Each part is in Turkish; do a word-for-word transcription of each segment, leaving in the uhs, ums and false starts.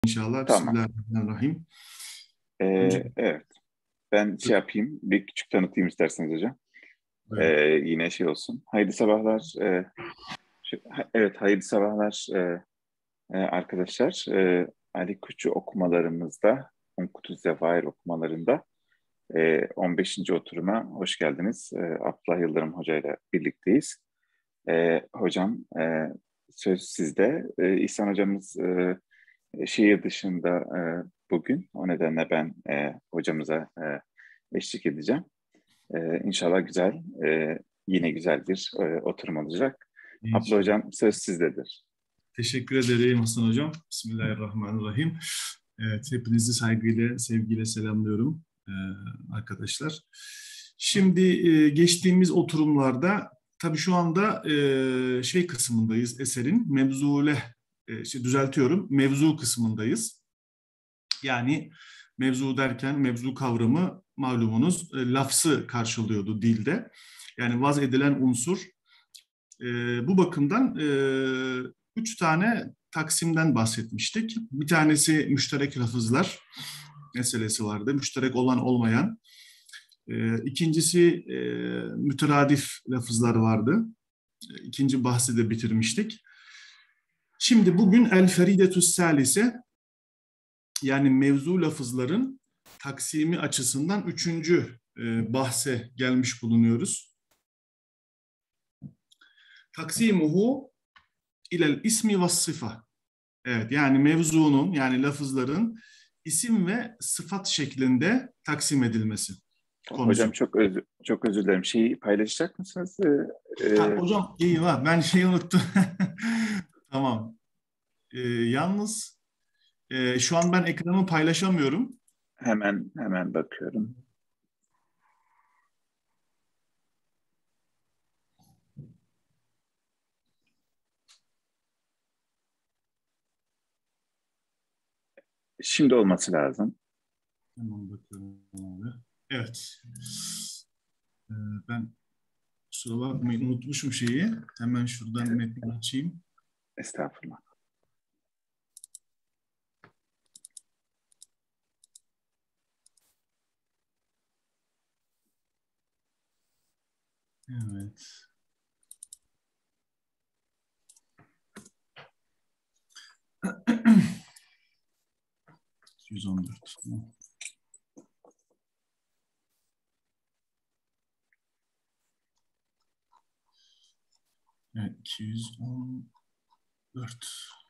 İnşallah. Tamam. Bismillahirrahmanirrahim. Ee, Hocam, evet. Ben şey yapayım. Bir küçük tanıtayım isterseniz hocam. Ee, buyurun. yine şey olsun. Hayırlı sabahlar. Ee, şu- ha- evet, hayırlı sabahlar ee, e, arkadaşlar. Ee, Ali Kuşçu okumalarımızda, Umkutu Zevair okumalarında ee, on beşinci oturuma hoş geldiniz. Ee, Abdullah Yıldırım Hoca ile birlikteyiz. Ee, hocam, ee, söz sizde. Ee, İhsan hocamız ee, şehir dışında e, bugün. O nedenle ben e, hocamıza e, eşlik edeceğim. E, İnşallah güzel, e, yine güzel bir e, oturum olacak. Abla İnşallah. hocam, söz sizdedir. Teşekkür ederim Hasan Hocam. Bismillahirrahmanirrahim. Evet, hepinizi saygıyla, sevgiyle selamlıyorum ee, arkadaşlar. Şimdi e, geçtiğimiz oturumlarda, tabii şu anda e, şey kısmındayız eserin, mevzule, e, şey, düzeltiyorum, mevzu kısmındayız. Yani mevzu derken mevzu kavramı malumunuz e, lafzı karşılıyordu dilde. Yani vaz edilen unsur. E, bu bakımdan e, üç tane taksimden bahsetmiştik. Bir tanesi müşterek lafızlar meselesi vardı. Müşterek olan olmayan. E, ikincisi e, müteradif lafızlar vardı. E, İkinci bahsi de bitirmiştik. Şimdi bugün el feridetü's salise, yani mevzu lafızların taksimi açısından üçüncü e, bahse gelmiş bulunuyoruz. Taksimuhu ilel ismi ve sıfa. Evet, yani mevzunun, yani lafızların isim ve sıfat şeklinde taksim edilmesi Hocam konusu. çok özür, çok özür dilerim. Şeyi paylaşacak mısınız? Ee, Ha, e, hocam iyi var, ben şeyi unuttum. Tamam. E, yalnız e, şu an ben ekranımı paylaşamıyorum. hemen hemen bakıyorum. Şimdi olması lazım. Hemen bakıyorum abi. Evet. E, ben kusura bakmayın, unutmuşum şeyi. Hemen şuradan metni açayım. Estağfurullah. Evet. yüz on dört. Evet, iki yüz on dört.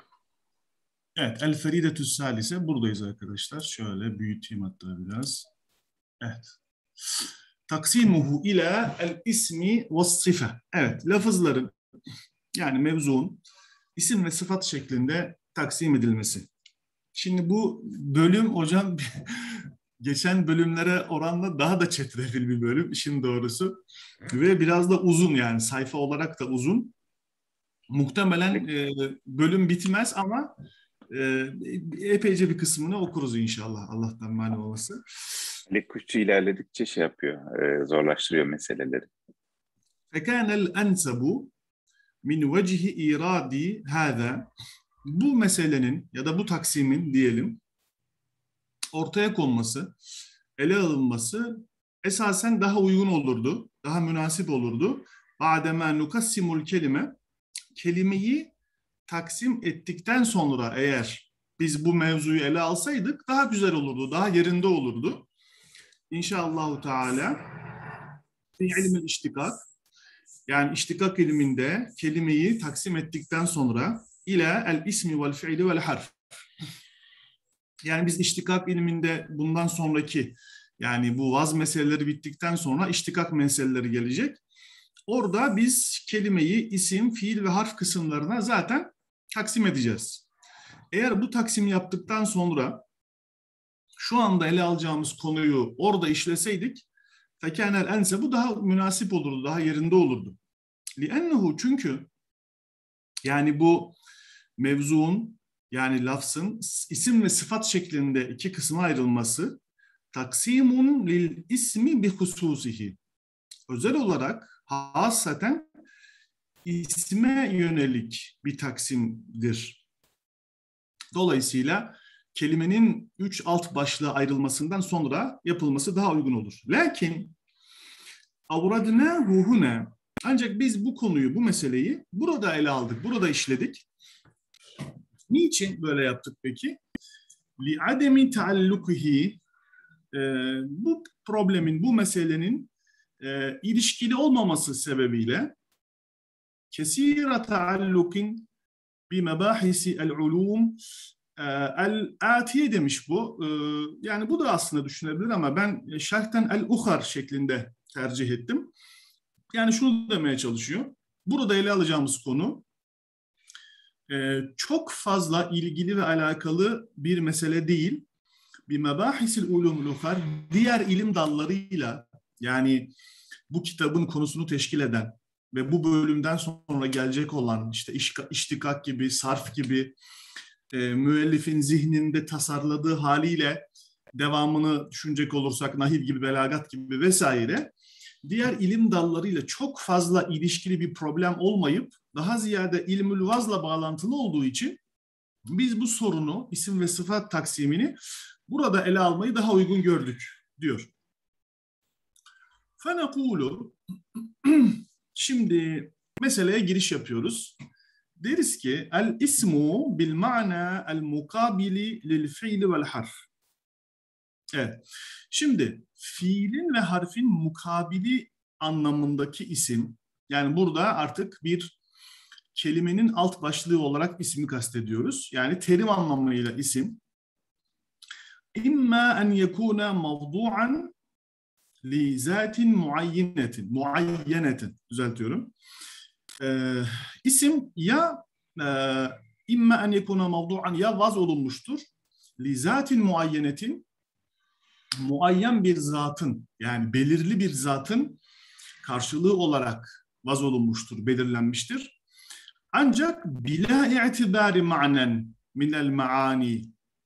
Evet, El Feridetü Salise buradayız arkadaşlar. Şöyle büyüteyim hatta biraz. Evet. Taksimuhu ila el ismi ve sıfe. Evet, lafızların, yani mevzuun isim ve sıfat şeklinde taksim edilmesi. Şimdi bu bölüm hocam geçen bölümlere oranla daha da çetrefil bir bölüm işin doğrusu. Ve biraz da uzun, yani sayfa olarak da uzun. Muhtemelen e, bölüm bitmez ama e, epeyce bir kısmını okuruz inşallah, Allah'tan mani olması. Ali Kuşçu ilerledikçe şey yapıyor, e, zorlaştırıyor meseleleri. فَكَانَ الْاَنْسَبُ min vecihi iradi hâzâ. Bu meselenin ya da bu taksimin diyelim ortaya konması, ele alınması esasen daha uygun olurdu, daha münasip olurdu. Ba'demâ nukassimul kelime, kelimeyi taksim ettikten sonra eğer biz bu mevzuyu ele alsaydık daha güzel olurdu, daha yerinde olurdu. İnşallahü Teala fi ilmil iştikak, yani iştikak ilminde kelimeyi taksim ettikten sonra ila el ismi vel fiili vel harf. Yani biz iştikak ilminde bundan sonraki, yani bu vaz meseleleri bittikten sonra iştikak meseleleri gelecek. Orada biz kelimeyi isim, fiil ve harf kısımlarına zaten taksim edeceğiz. Eğer bu taksimi yaptıktan sonra şu anda ele alacağımız konuyu orada işleseydik, fekanel ense, bu daha münasip olurdu, daha yerinde olurdu. Li'ennehu, çünkü yani bu mevzuun, yani lafzın isim ve sıfat şeklinde iki kısma ayrılması taksimun lil ismi bi hususihi, özel olarak hasaten isme yönelik bir taksimdir. Dolayısıyla kelimenin üç alt başlığa ayrılmasından sonra yapılması daha uygun olur. Lakin avradnahu huna, ancak biz bu konuyu, bu meseleyi burada ele aldık, burada işledik. Niçin böyle yaptık peki? لِعَدَمِ تَعَلُّقِهِ, bu problemin, bu meselenin e, ilişkili olmaması sebebiyle kesîre ta'allukin bi mebâhisi el-ulûm el-âtiye demiş bu. E, yani bu da aslında düşünebilir ama ben şerhten el-uhar şeklinde tercih ettim. Yani şunu demeye çalışıyor. Burada ele alacağımız konu e, çok fazla ilgili ve alakalı bir mesele değil. Bir mebahisil ulumul uhar, diğer ilim dallarıyla, yani bu kitabın konusunu teşkil eden ve bu bölümden sonra gelecek olan işte iştikak gibi, sarf gibi, e, müellifin zihninde tasarladığı haliyle devamını düşünecek olursak nahiv gibi, belagat gibi vesaire, diğer ilim dallarıyla çok fazla ilişkili bir problem olmayıp daha ziyade ilmül vazla bağlantılı olduğu için biz bu sorunu, isim ve sıfat taksimini burada ele almayı daha uygun gördük diyor. فَنَقُولُ, şimdi meseleye giriş yapıyoruz. Deriz ki el ismu bil ma'na el mukabili lil fiil vel harf. Evet. Şimdi fiilin ve harfin mukabili anlamındaki isim, yani burada artık bir kelimenin alt başlığı olarak ismi kastediyoruz. Yani terim anlamıyla isim. İmma en yekuna mevdu'an li zatin muayyenetin, muayyenetin, düzeltiyorum. Ee, isim ya e, imma en yekuna mevdu'an, ya vaz olunmuştur. Li zatin muayyenetin, muayyen bir zatın, yani belirli bir zatın karşılığı olarak vaz olunmuştur, belirlenmiştir. Ancak bila i'tibari ma'nen minel maani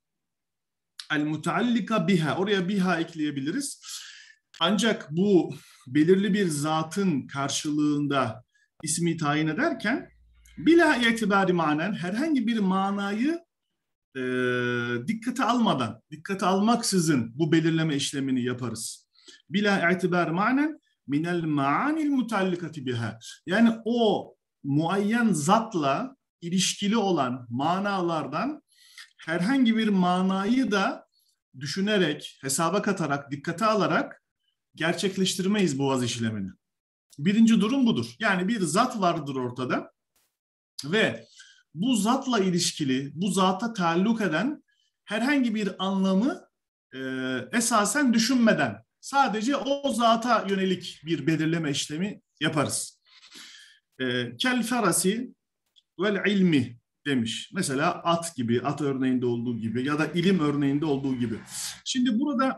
el mutallika biha, oraya biha ekleyebiliriz. Ancak bu belirli bir zatın karşılığında ismi tayin ederken bila i'tibari manen, herhangi bir manayı e, dikkate almadan, dikkate almaksızın bu belirleme işlemini yaparız. Bila i'tibari manen minel maanil mutallikati biha, yani o muayyen zatla ilişkili olan manalardan herhangi bir manayı da düşünerek, hesaba katarak, dikkate alarak gerçekleştirmeyiz bu vaz işlemini. Birinci durum budur. Yani bir zat vardır ortada ve bu zatla ilişkili, bu zata taalluk eden herhangi bir anlamı e, esasen düşünmeden sadece o zata yönelik bir belirleme işlemi yaparız. E, kel ferasi vel ilmi demiş. Mesela at gibi, at örneğinde olduğu gibi ya da ilim örneğinde olduğu gibi. Şimdi burada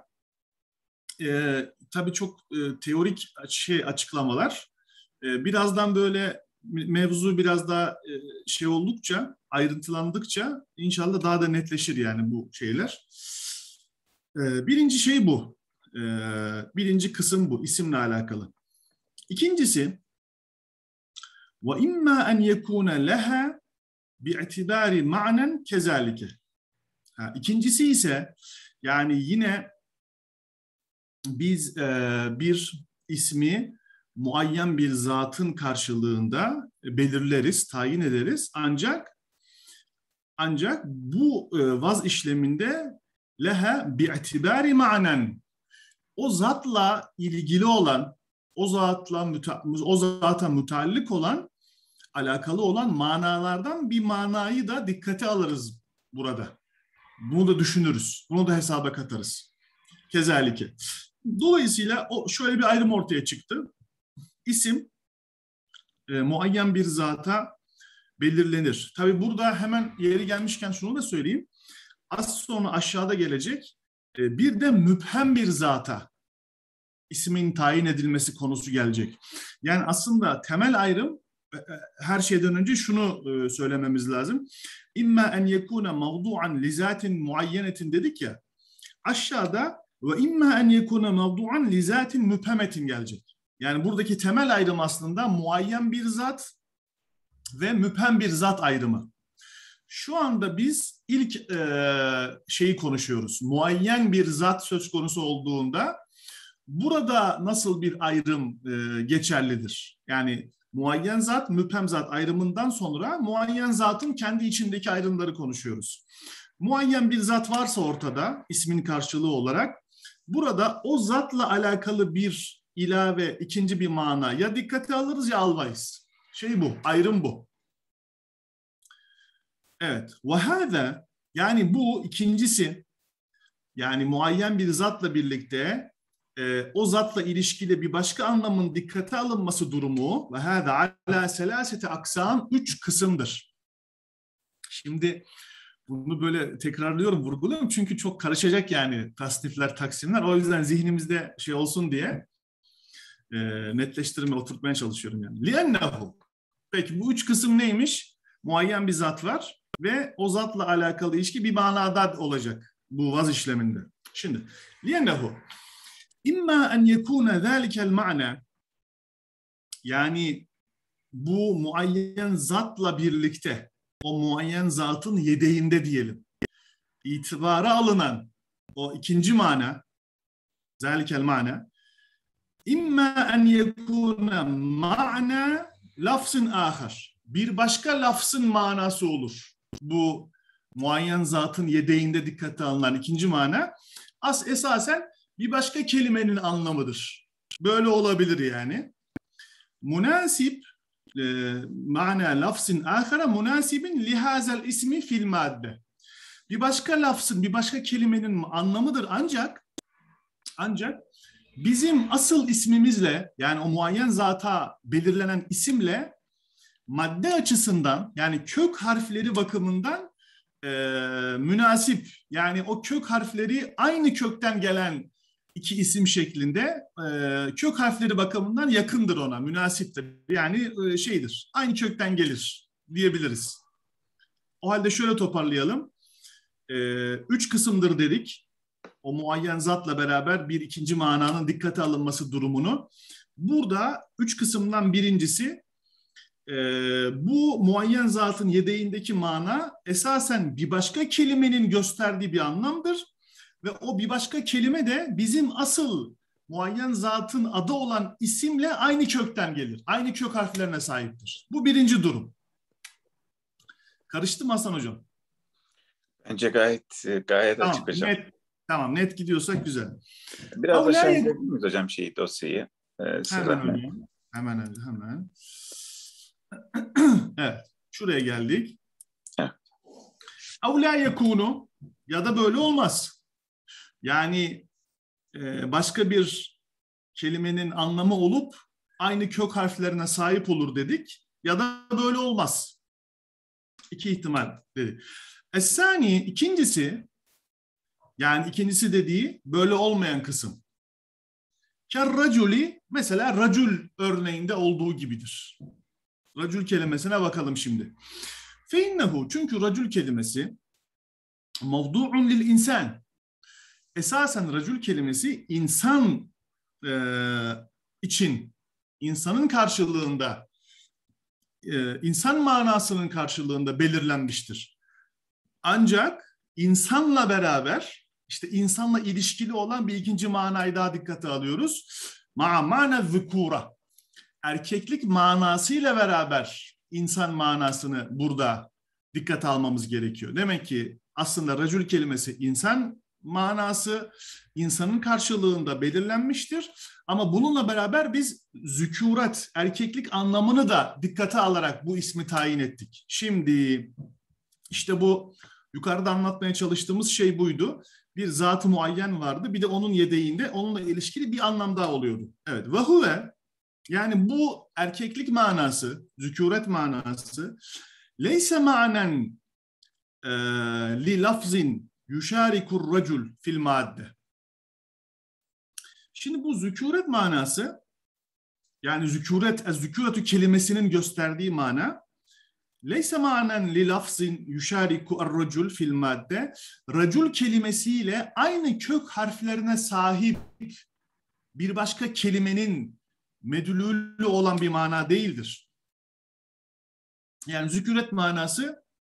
e, tabii çok e, teorik şey açıklamalar. E, birazdan böyle mevzu biraz daha e, şey oldukça, ayrıntılandıkça inşallah daha da netleşir yani bu şeyler. E, birinci şey bu. E, birinci kısım bu, isimle alakalı. İkincisi ve imma en yekuna leha bi'itibari ma'nen kezalike. İkincisi ise yani yine biz e, bir ismi muayyen bir zatın karşılığında belirleriz, tayin ederiz. Ancak ancak bu e, vaz işleminde leha bi'itibari ma'nen, o zatla ilgili olan, o zatla o zata mutallik olan, alakalı olan manalardan bir manayı da dikkate alırız burada. Bunu da düşünürüz. Bunu da hesaba katarız. Kezalike. Dolayısıyla o şöyle bir ayrım ortaya çıktı. İsim e, muayyen bir zata belirlenir. Tabii burada hemen yeri gelmişken şunu da söyleyeyim. Az sonra aşağıda gelecek e, bir de müphem bir zata ismin tayin edilmesi konusu gelecek. Yani aslında temel ayrım, her şeyden önce şunu söylememiz lazım. İmma en yekuna mevdu'an li zatin muayyenetin dedik ya. Aşağıda ve imma en yekuna mevdu'an li zatin müphemetin gelecek. Yani buradaki temel ayrım aslında muayyen bir zat ve müphem bir zat ayrımı. şu anda biz ilk e, şeyi konuşuyoruz. Muayyen bir zat söz konusu olduğunda burada nasıl bir ayrım e, geçerlidir? Yani muayyen zat, müphem zat ayrımından sonra muayyen zatın kendi içindeki ayrımları konuşuyoruz. Muayyen bir zat varsa ortada ismin karşılığı olarak burada o zatla alakalı bir ilave, ikinci bir mana ya dikkate alırız ya almayız. Şey bu, ayrım bu. Evet. وَهَذَا yani bu ikincisi yani muayyen bir zatla birlikte e, o zatla ilişkili bir başka anlamın dikkate alınması durumu وَهَذَا عَلَى سَلَاسَةِ aksam üç kısımdır. Şimdi bunu böyle tekrarlıyorum, vurguluyorum çünkü çok karışacak yani tasnifler, taksimler. O yüzden zihnimizde şey olsun diye e, netleştirme, oturtmaya çalışıyorum yani. لِأَنَّهُ peki bu üç kısım neymiş? Muayyen bir zat var ve o zatla alakalı ilişki bir manada olacak bu vaz işleminde. Şimdi لِأَنَّهُ İmma en yekûne zâlikel ma'na yani bu muayyen zatla birlikte o muayyen zatın yedeğinde diyelim itibara alınan o ikinci mana zâlikel ma'na imma en yekûne ma'na lafzın âhar bir başka lafzın manası olur. Bu muayyen zatın yedeğinde dikkate alınan ikinci mana as esasen bir başka kelimenin anlamıdır. Böyle olabilir yani. Münasip e, mana lafzın ahara münasibin lihazel ismi fil madde. Bir başka lafzın, bir başka kelimenin anlamıdır ancak ancak bizim asıl ismimizle yani o muayyen zata belirlenen isimle madde açısından yani kök harfleri bakımından e, münasip yani o kök harfleri aynı kökten gelen iki isim şeklinde e, kök harfleri bakımından yakındır ona, münasiptir. Yani e, şeydir, aynı kökten gelir diyebiliriz. O halde şöyle toparlayalım. E, üç kısımdır dedik. O muayyen zatla beraber bir ikinci mananın dikkate alınması durumunu. Burada üç kısımdan birincisi e, bu muayyen zatın yedeğindeki mana esasen bir başka kelimenin gösterdiği bir anlamdır. Ve o bir başka kelime de bizim asıl muayyen zatın adı olan isimle aynı kökten gelir. Aynı kök harflerine sahiptir. Bu birinci durum. Karıştı mı Hasan Hocam? Bence gayet gayet tamam, açık hocam. Net, tamam net gidiyorsak güzel. Biraz Avlaya... aşağı indirebilir miyiz hocam şeyi, dosyayı? Ee, hemen hocam. Hemen hemen. hemen. Evet. Şuraya geldik. Evet. Avlâ yekûnu ya da böyle olmaz. Yani e, başka bir kelimenin anlamı olup aynı kök harflerine sahip olur dedik ya da böyle olmaz. İki ihtimal dedik. Es-sani ikincisi yani ikincisi dediği böyle olmayan kısım. Ker-raculi mesela racul örneğinde olduğu gibidir. Racul kelimesine bakalım şimdi. Feinnehu çünkü racul kelimesi mevdu'un lil insan. Esasen racul kelimesi insan e, için, insanın karşılığında, e, insan manasının karşılığında belirlenmiştir. Ancak insanla beraber, işte insanla ilişkili olan bir ikinci manayı daha dikkate alıyoruz. Ma mana zükura. Erkeklik manasıyla beraber insan manasını burada dikkate almamız gerekiyor. Demek ki aslında racul kelimesi insan manası insanın karşılığında belirlenmiştir. Ama bununla beraber biz zükûret, erkeklik anlamını da dikkate alarak bu ismi tayin ettik. Şimdi işte bu yukarıda anlatmaya çalıştığımız şey buydu. Bir zat-ı muayyen vardı. Bir de onun yedeğinde onunla ilişkili bir anlam daha oluyordu. Evet. Ve huve yani bu erkeklik manası, zükûret manası leyse ma'nen e, li lafzin yuşarikur racul fil madde. Şimdi bu zükûret manası yani zükûret, zükûretü kelimesinin gösterdiği mana leyse manen li lafzin yuşariku ar-racul fil madde. Racul kelimesiyle aynı kök harflerine sahip bir başka kelimenin medlulü olan bir mana değildir. Yani zükûret manası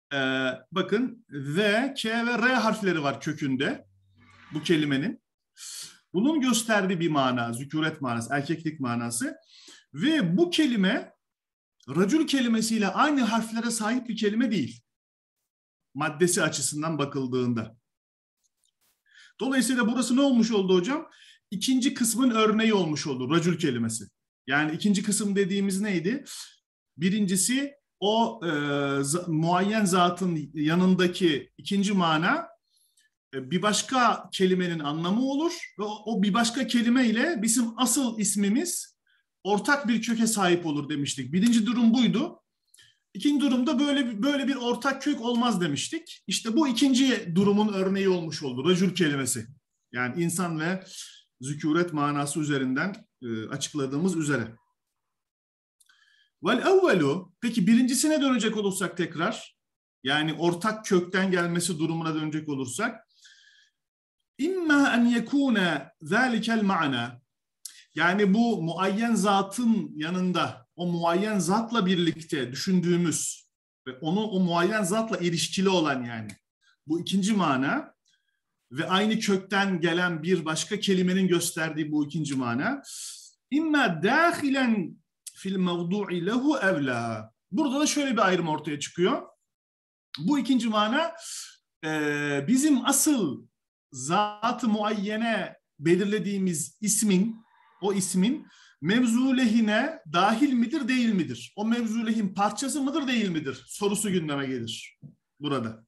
Ee, bakın V, K ve R harfleri var kökünde bu kelimenin. Bunun gösterdiği bir mana, zükûret manası, erkeklik manası. Ve bu kelime racül kelimesiyle aynı harflere sahip bir kelime değil. Maddesi açısından bakıldığında. Dolayısıyla burası ne olmuş oldu hocam? İkinci kısmın örneği olmuş oldu racül kelimesi. Yani ikinci kısım dediğimiz neydi? Birincisi o e, muayyen zatın yanındaki ikinci mana e, bir başka kelimenin anlamı olur ve o, o bir başka kelime ile bizim asıl ismimiz ortak bir köke sahip olur demiştik. Birinci durum buydu. İkinci durumda böyle böyle bir ortak kök olmaz demiştik. İşte bu ikinci durumun örneği olmuş oldu. Racül kelimesi. Yani insan ve zükûret manası üzerinden e, açıkladığımız üzere. Vel evvelu, peki birincisine dönecek olursak tekrar, yani ortak kökten gelmesi durumuna dönecek olursak, imma en yekune zâlikel ma'na, yani bu muayyen zatın yanında, o muayyen zatla birlikte düşündüğümüz ve onu o muayyen zatla ilişkili olan yani bu ikinci mana ve aynı kökten gelen bir başka kelimenin gösterdiği bu ikinci mana, imma dâhilen fil mevdu'i lehu evla. Burada da şöyle bir ayrım ortaya çıkıyor. Bu ikinci mana e, bizim asıl zat-ı muayyene belirlediğimiz ismin, o ismin mevzu lehine dahil midir değil midir? O mevzu lehin parçası mıdır değil midir? Sorusu gündeme gelir burada.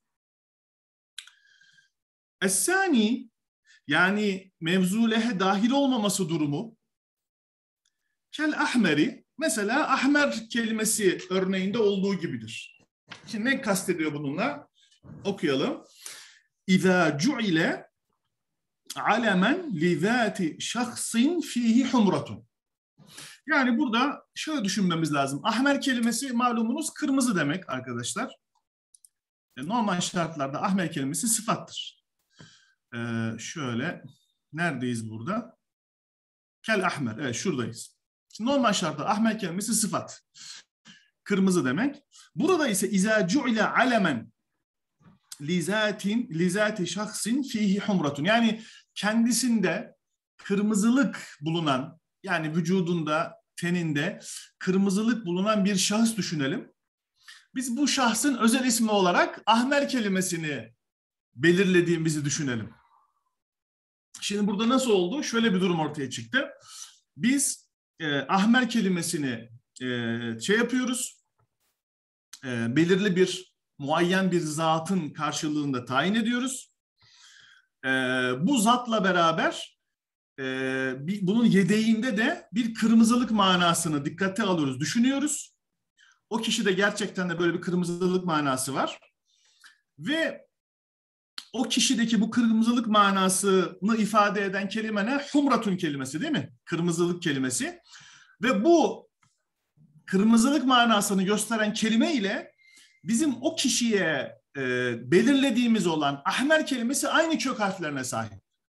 Es-sani, yani mevzu lehe dahil olmaması durumu, kel ahmeri, mesela ahmer kelimesi örneğinde olduğu gibidir. Şimdi ne kastediyor bununla? Okuyalım. İzâ cu'ile alemen li zâti şahsin fihi humratun. Yani burada şöyle düşünmemiz lazım. Ahmer kelimesi malumunuz kırmızı demek arkadaşlar. Normal şartlarda ahmer kelimesi sıfattır. Ee, şöyle, neredeyiz burada? Kel ahmer, evet şuradayız. Şimdi normal şartlarda ahmer kelimesi sıfat. Kırmızı demek. Burada ise izâ cu'ile alemen lizatin lizati şahsin fihi humratun. Yani kendisinde kırmızılık bulunan, yani vücudunda, teninde kırmızılık bulunan bir şahıs düşünelim. Biz bu şahsın özel ismi olarak ahmer kelimesini belirlediğimizi düşünelim. Şimdi burada nasıl oldu? Şöyle bir durum ortaya çıktı. Biz e, ahmer kelimesini e, şey yapıyoruz, e, belirli bir muayyen bir zatın karşılığında tayin ediyoruz. E, bu zatla beraber e, bir, bunun yedeğinde de bir kırmızılık manasını dikkate alıyoruz, düşünüyoruz. O kişide gerçekten de böyle bir kırmızılık manası var. Ve o kişideki bu kırmızılık manasını ifade eden kelime ne? Humratun kelimesi değil mi? Kırmızılık kelimesi. Ve bu kırmızılık manasını gösteren kelime ile bizim o kişiye e, belirlediğimiz olan ahmer kelimesi aynı kök harflerine sahip.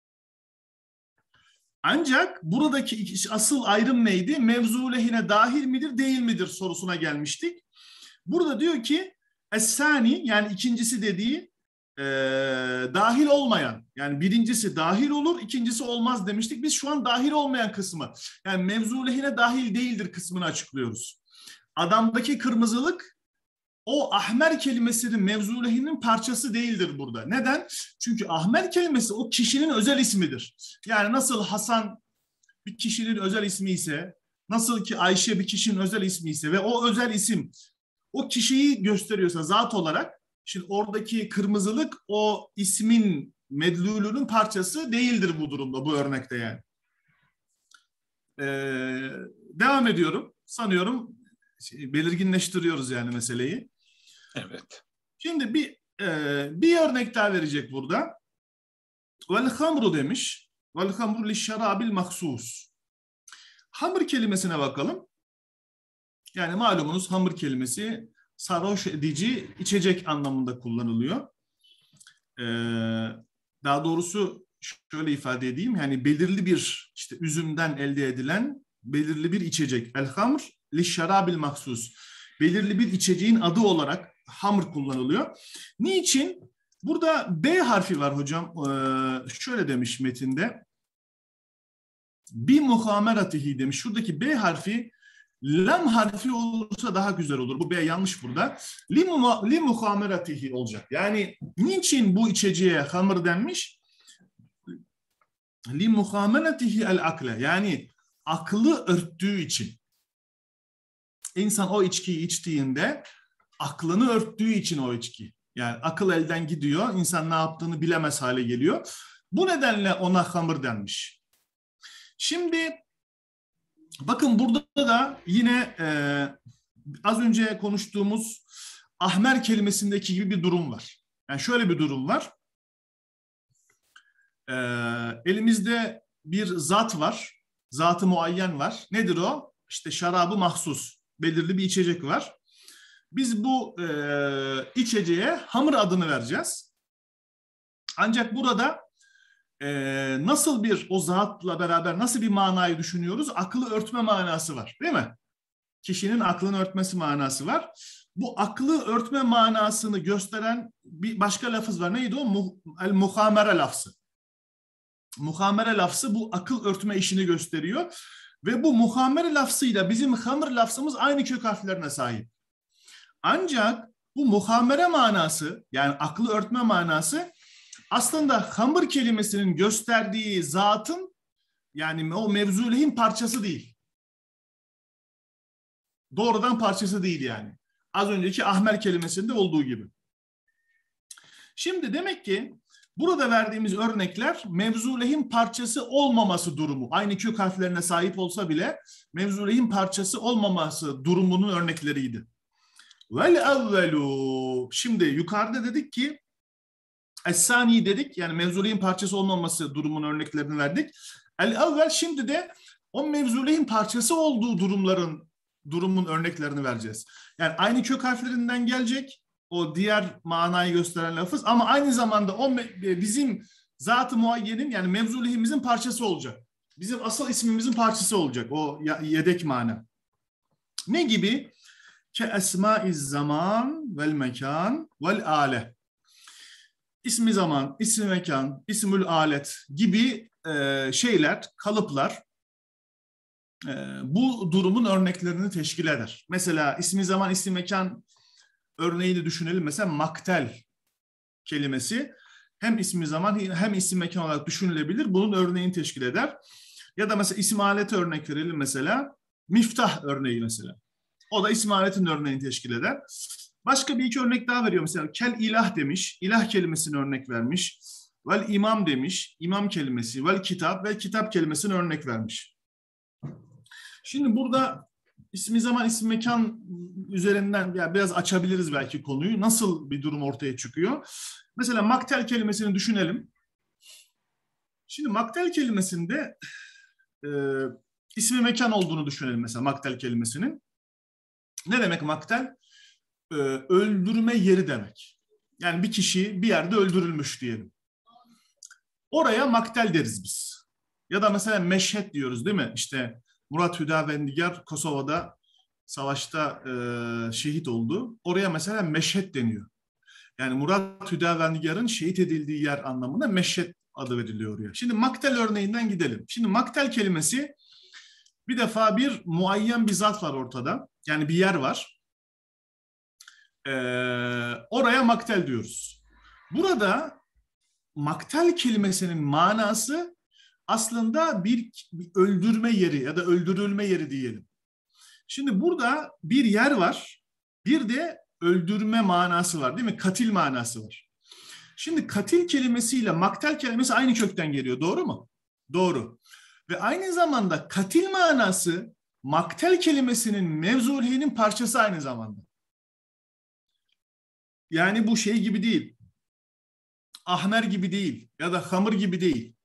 Ancak buradaki asıl ayrım neydi? Mevzu lehine dahil midir, değil midir sorusuna gelmiştik. Burada diyor ki es-sani, yani ikincisi dediği e, dahil olmayan, yani birincisi dahil olur, ikincisi olmaz demiştik. Biz şu an dahil olmayan kısmı, yani mevzu lehine dahil değildir kısmını açıklıyoruz. Adamdaki kırmızılık o ahmer kelimesinin mevzu lehinin parçası değildir burada. Neden? Çünkü ahmer kelimesi o kişinin özel ismidir. Yani nasıl Hasan bir kişinin özel ismi ise, nasıl ki Ayşe bir kişinin özel ismi ise ve o özel isim o kişiyi gösteriyorsa zat olarak, şimdi oradaki kırmızılık o ismin medlulünün parçası değildir bu durumda, bu örnekte yani. Ee, devam ediyorum. Sanıyorum şey, belirginleştiriyoruz yani meseleyi. Evet. Şimdi bir e, bir örnek daha verecek burada. Vel hamru demiş. Vel hamru lişşerabil mahsus. Hamr kelimesine bakalım. Yani malumunuz hamr kelimesi sarhoş edici içecek anlamında kullanılıyor. Ee, daha doğrusu şöyle ifade edeyim. Yani belirli bir işte üzümden elde edilen belirli bir içecek. El hamr lişşerabil mahsus. Belirli bir içeceğin adı olarak hamr kullanılıyor. Niçin? Burada B harfi var hocam. Ee, şöyle demiş metinde. Bi muhameratihi demiş. Şuradaki B harfi lam harfi olursa daha güzel olur. Bu B yanlış burada. Li, mu, li muhameratihi olacak. Yani niçin bu içeceğe hamr denmiş? Li muhameratihi el akle. Yani aklı örttüğü için. İnsan o içkiyi içtiğinde aklını örttüğü için o içki. Yani akıl elden gidiyor. İnsan ne yaptığını bilemez hale geliyor. Bu nedenle ona hamr denmiş. Şimdi bakın burada da yine e, az önce konuştuğumuz ahmer kelimesindeki gibi bir durum var. Yani şöyle bir durum var. E, elimizde bir zat var. Zat-ı muayyen var. Nedir o? İşte şarabı mahsus. Belirli bir içecek var. Biz bu e, içeceğe hamr adını vereceğiz. Ancak burada e, nasıl bir o zatla beraber nasıl bir manayı düşünüyoruz? Aklı örtme manası var, değil mi? Kişinin aklını örtmesi manası var. Bu aklı örtme manasını gösteren bir başka lafız var. Neydi o? El muhamere lafzı. Muhamere lafzı bu akıl örtme işini gösteriyor. Ve bu muhamere lafzıyla bizim hamr lafzımız aynı kök harflerine sahip. Ancak bu muhamere manası, yani aklı örtme manası aslında hamr kelimesinin gösterdiği zatın, yani o mevzulehin parçası değil. Doğrudan parçası değil yani. Az önceki ahmer kelimesinde olduğu gibi. Şimdi demek ki burada verdiğimiz örnekler mevzulehin parçası olmaması durumu. Aynı kök harflerine sahip olsa bile mevzulehin parçası olmaması durumunun örnekleriydi. Vel evvelu. Şimdi yukarıda dedik ki es-sani dedik. Yani mevzulehin parçası olmaması durumun örneklerini verdik. El-evvel şimdi de o mevzulehin parçası olduğu durumların durumun örneklerini vereceğiz. Yani aynı kök harflerinden gelecek o diğer manayı gösteren lafız ama aynı zamanda o bizim zat-ı muayyenin yani mevzulehimizin parçası olacak. Bizim asıl ismimizin parçası olacak o yedek mana. Ne gibi? Ke esmaiz zaman vel mekan vel ale. İsmi zaman, ismi mekan, ismül alet gibi e, şeyler, kalıplar e, bu durumun örneklerini teşkil eder. Mesela ismi zaman, ismi mekan örneğini düşünelim. Mesela maktel kelimesi hem ismi zaman hem ismi mekan olarak düşünülebilir. Bunun örneğini teşkil eder. Ya da mesela ismi alete örnek verelim mesela. Miftah örneği mesela. O da ismi aletin örneğini teşkil eder. Başka bir iki örnek daha veriyor. Mesela kel ilah demiş. İlah kelimesini örnek vermiş. Vel imam demiş. İmam kelimesi. Vel kitap ve kitap kelimesini örnek vermiş. Şimdi burada ismi zaman, ismi mekan üzerinden yani biraz açabiliriz belki konuyu. Nasıl bir durum ortaya çıkıyor? Mesela maktel kelimesini düşünelim. Şimdi maktel kelimesinde e, ismi mekan olduğunu düşünelim mesela maktel kelimesinin. Ne demek maktel? Ee, öldürme yeri demek. Yani bir kişi bir yerde öldürülmüş diyelim. Oraya maktel deriz biz. Ya da mesela meşhed diyoruz değil mi? İşte Murat Hüdavendigar Kosova'da savaşta e, şehit oldu. Oraya mesela meşhed deniyor. Yani Murat Hüdavendigar'ın şehit edildiği yer anlamında meşhed adı veriliyor oraya. Şimdi maktel örneğinden gidelim. Şimdi maktel kelimesi bir defa bir muayyen bir zat var ortada. Yani bir yer var. Ee, oraya maktel diyoruz. Burada maktel kelimesinin manası aslında bir, bir öldürme yeri ya da öldürülme yeri diyelim. Şimdi burada bir yer var, bir de öldürme manası var değil mi? Katil manası var. Şimdi katil kelimesiyle maktel kelimesi aynı kökten geliyor, doğru mu? Doğru. Ve aynı zamanda katil manası maktel kelimesinin mevzulihinin parçası aynı zamanda. Yani bu şey gibi değil. Ahmer gibi değil ya da hamır gibi değil.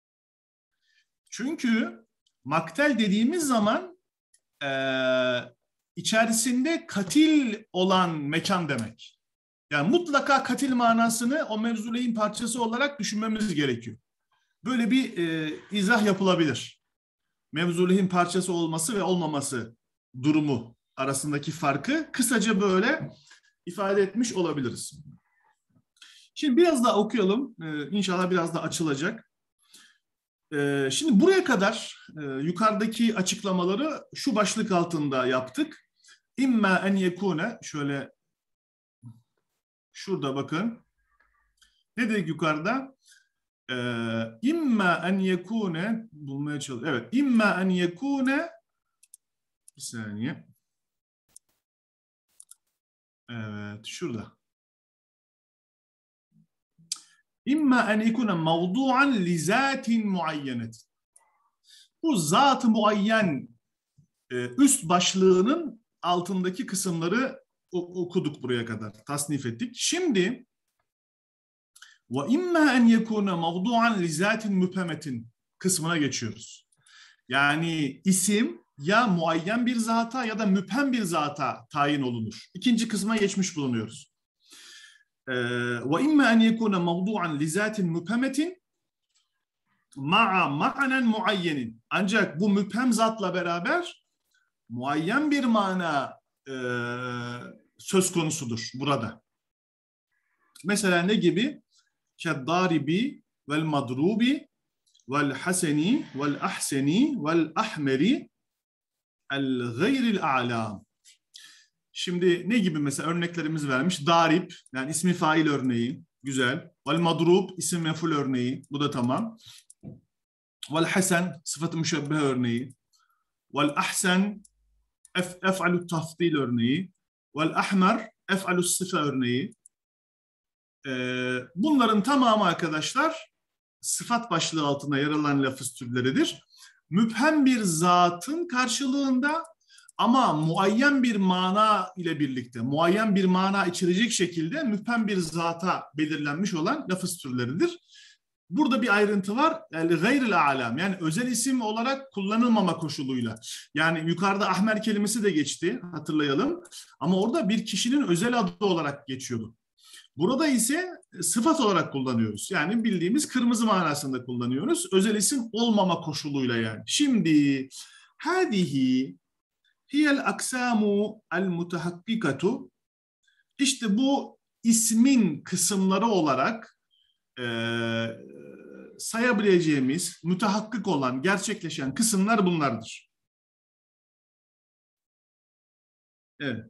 Çünkü maktel dediğimiz zaman e, içerisinde katil olan mekan demek. Yani mutlaka katil manasını o mevzuleyin parçası olarak düşünmemiz gerekiyor. Böyle bir e, izah yapılabilir. Mevzulehin parçası olması ve olmaması durumu arasındaki farkı kısaca böyle ifade etmiş olabiliriz. Şimdi biraz daha okuyalım. Ee, İnşallah biraz da açılacak. Ee, şimdi buraya kadar e, yukarıdaki açıklamaları şu başlık altında yaptık. İmma en yekune, şöyle şurada bakın. Ne dedik yukarıda? Ee, imma en yekune, bulmaya çalışıyorum. Evet, imma en yekune, bir saniye. Evet, şurada. İmma en yekune mevdu'an li zatin muayyenet. Bu zat-ı muayyen e, üst başlığının altındaki kısımları okuduk buraya kadar. Tasnif ettik. Şimdi ve imma en yekune mevdu'an li zatin müphemetin kısmına geçiyoruz. Yani isim ya muayyen bir zata ya da müphem bir zata tayin olunur. İkinci kısma geçmiş bulunuyoruz. Ve imma en yekune mevdu'an li zatin müphemetin ma'a ma'nen muayyenin. Ancak bu müphem zatla beraber muayyen bir mana e, söz konusudur burada. Mesela ne gibi? Keddaribi vel madrubi vel haseni vel ahseni vel ahmeri el gayril a'lam. Şimdi ne gibi mesela örneklerimiz vermiş? Darib, yani ismi fail örneği. Güzel. Vel madrub, isim mef'ul örneği. Bu da tamam. Vel hasen, sıfat-ı müşebbeh örneği. Vel ahsen, ef'alü tafdil örneği. Vel ahmer, ef'alü sıfa örneği. Ee, bunların tamamı arkadaşlar sıfat başlığı altında yer alan lafız türleridir. Müphem bir zatın karşılığında ama muayyen bir mana ile birlikte, muayyen bir mana içerecek şekilde müphem bir zata belirlenmiş olan lafız türleridir. Burada bir ayrıntı var. Yani gayril alam, yani özel isim olarak kullanılmama koşuluyla. Yani yukarıda ahmer kelimesi de geçti, hatırlayalım. Ama orada bir kişinin özel adı olarak geçiyordu. Burada ise sıfat olarak kullanıyoruz. Yani bildiğimiz kırmızı manasında kullanıyoruz. Özel isim olmama koşuluyla yani. Şimdi hadihi hiyel aksamu el mutahakkikatu, işte bu ismin kısımları olarak e, sayabileceğimiz, mütehakkik olan, gerçekleşen kısımlar bunlardır. Evet.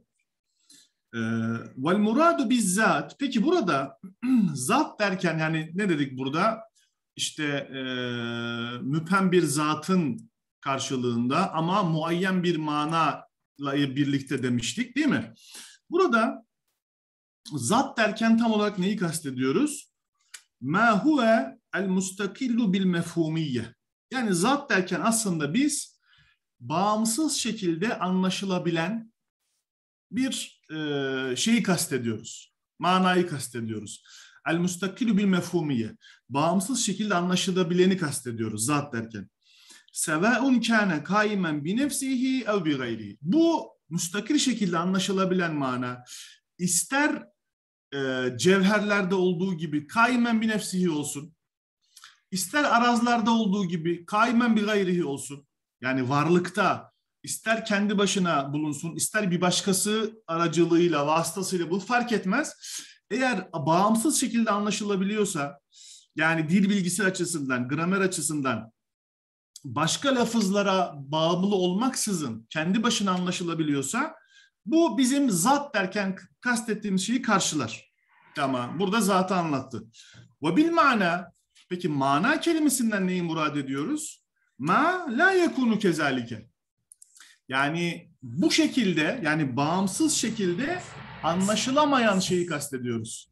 Vel muradu bizzat. Peki burada zat derken yani ne dedik burada? İşte e, müphem bir zatın karşılığında ama muayyen bir manayla birlikte demiştik, değil mi? Burada zat derken tam olarak neyi kastediyoruz? Ma huve el mustakillu bil mefhumiyye. Yani zat derken aslında biz bağımsız şekilde anlaşılabilen bir e, şeyi kastediyoruz. Manayı kastediyoruz. El mustakilü bil mefhumiye. Bağımsız şekilde anlaşılabileni kastediyoruz zat derken. Sevaun kâne kaimen bi nefsihi ev bi gayrihi. Bu müstakil şekilde anlaşılabilen mana ister e, cevherlerde olduğu gibi kaimen bi nefsihi olsun, ister arazlarda olduğu gibi kaimen bi gayrihi olsun. Yani varlıkta İster kendi başına bulunsun, ister bir başkası aracılığıyla, vasıtasıyla, bu fark etmez. Eğer bağımsız şekilde anlaşılabiliyorsa, yani dil bilgisi açısından, gramer açısından başka lafızlara bağımlı olmaksızın kendi başına anlaşılabiliyorsa, bu bizim zat derken kastettiğimiz şeyi karşılar. Tamam, burada zatı anlattı. Ve bil mana, peki mana kelimesinden neyi murad ediyoruz? Ma la yekunu kezalike. Yani bu şekilde, yani bağımsız şekilde anlaşılamayan şeyi kastediyoruz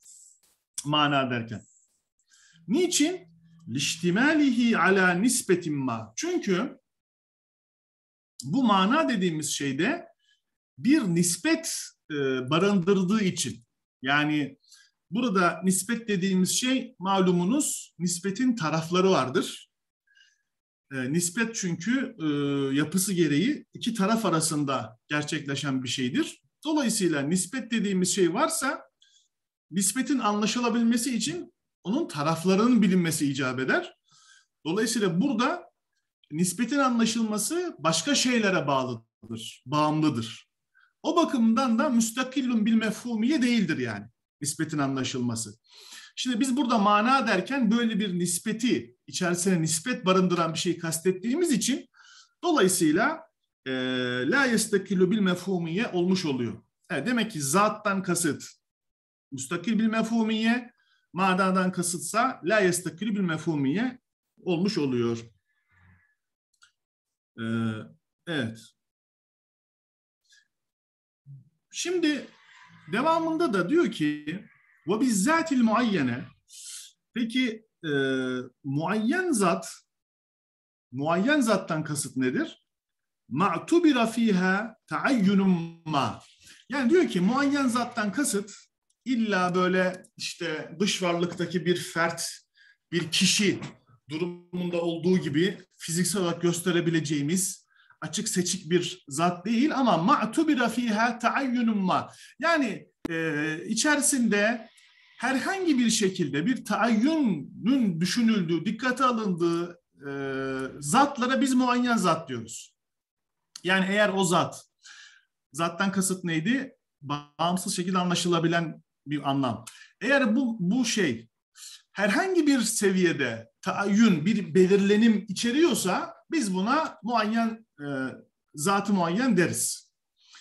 mana derken. Niçin? Liştimalihi ala nisbetin ma. Çünkü bu mana dediğimiz şeyde bir nispet e, barındırdığı için. Yani burada nispet dediğimiz şey malumunuz nispetin tarafları vardır. E, nispet çünkü e, yapısı gereği iki taraf arasında gerçekleşen bir şeydir. Dolayısıyla nispet dediğimiz şey varsa nispetin anlaşılabilmesi için onun taraflarının bilinmesi icap eder. Dolayısıyla burada nispetin anlaşılması başka şeylere bağlıdır, bağımlıdır. O bakımdan da müstakillun bil mefhumiye değildir yani nispetin anlaşılması. Şimdi biz burada mana derken böyle bir nispeti, içerisine nispet barındıran bir şey kastettiğimiz için dolayısıyla e, la yestakillu bil mefhumiye olmuş oluyor. Evet, demek ki zattan kasıt müstakil bil mefhumiye, manadan kasıtsa la yestakillu bil mefhumiye olmuş oluyor. Ee, evet. Şimdi devamında da diyor ki ve bizzatil muayyene, peki e, muayyen zat, muayyen zattan kasıt nedir? Ma'tubira fiha taayyunun ma. Yani diyor ki muayyen zattan kasıt illa böyle işte dış varlıktaki bir fert, bir kişi durumunda olduğu gibi fiziksel olarak gösterebileceğimiz açık seçik bir zat değil ama ma'tubira fiha taayyunun ma. Yani e, içerisinde herhangi bir şekilde bir taayyünün düşünüldüğü, dikkate alındığı e, zatlara biz muayyen zat diyoruz. Yani eğer o zat, zattan kasıt neydi? Bağımsız şekilde anlaşılabilen bir anlam. Eğer bu, bu şey herhangi bir seviyede taayyün, bir belirlenim içeriyorsa biz buna muayyen, e, zat-ı muayyen deriz.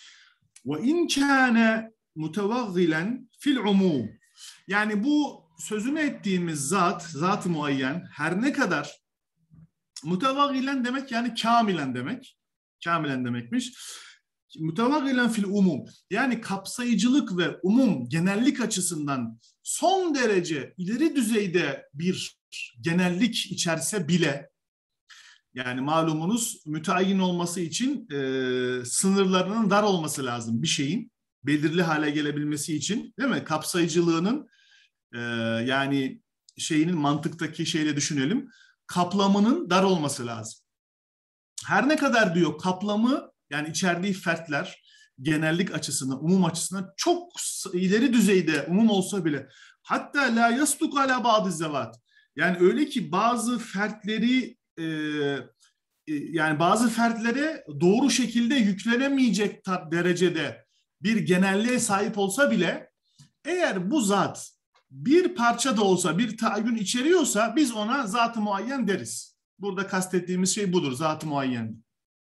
Ve in kâne mutevaggilen fil umum. Yani bu sözünü ettiğimiz zat, zat-ı muayyen her ne kadar mutevaggilen demek yani kamilen demek. Kamilen demekmiş. Mutevaggilen fil umum. Yani kapsayıcılık ve umum, genellik açısından son derece ileri düzeyde bir genellik içerse bile, yani malumunuz müteayyin olması için e, sınırlarının dar olması lazım bir şeyin belirli hale gelebilmesi için, değil mi? Kapsayıcılığının e, yani şeyinin mantıktaki şeyle düşünelim, kaplamının dar olması lazım. Her ne kadar diyor kaplamı yani içerdiği fertler genellik açısından, umum açısından çok ileri düzeyde umum olsa bile hatta la yastuk ala ba'd zevat. Yani öyle ki bazı fertleri e, e, yani bazı fertlere doğru şekilde yüklenemeyecek derecede bir genelliğe sahip olsa bile eğer bu zat bir parça da olsa bir taayyün içeriyorsa biz ona zat-ı muayyen deriz. Burada kastettiğimiz şey budur, zat-ı muayyen.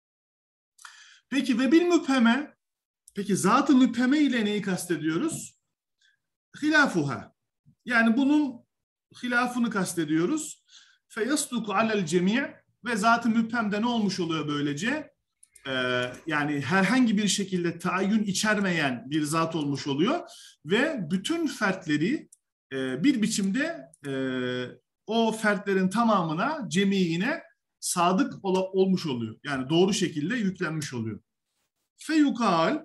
Peki ve bil müpheme, peki zat-ı müpheme ile neyi kastediyoruz? Hilafuha. Yani bunun hilafını kastediyoruz. Fe yasduku alel cemi' ve zat-ı müphemde ne olmuş oluyor böylece? Ee, yani herhangi bir şekilde taayyün içermeyen bir zat olmuş oluyor ve bütün fertleri e, bir biçimde e, o fertlerin tamamına, cemiine sadık ol, olmuş oluyor. Yani doğru şekilde yüklenmiş oluyor. Feyukal,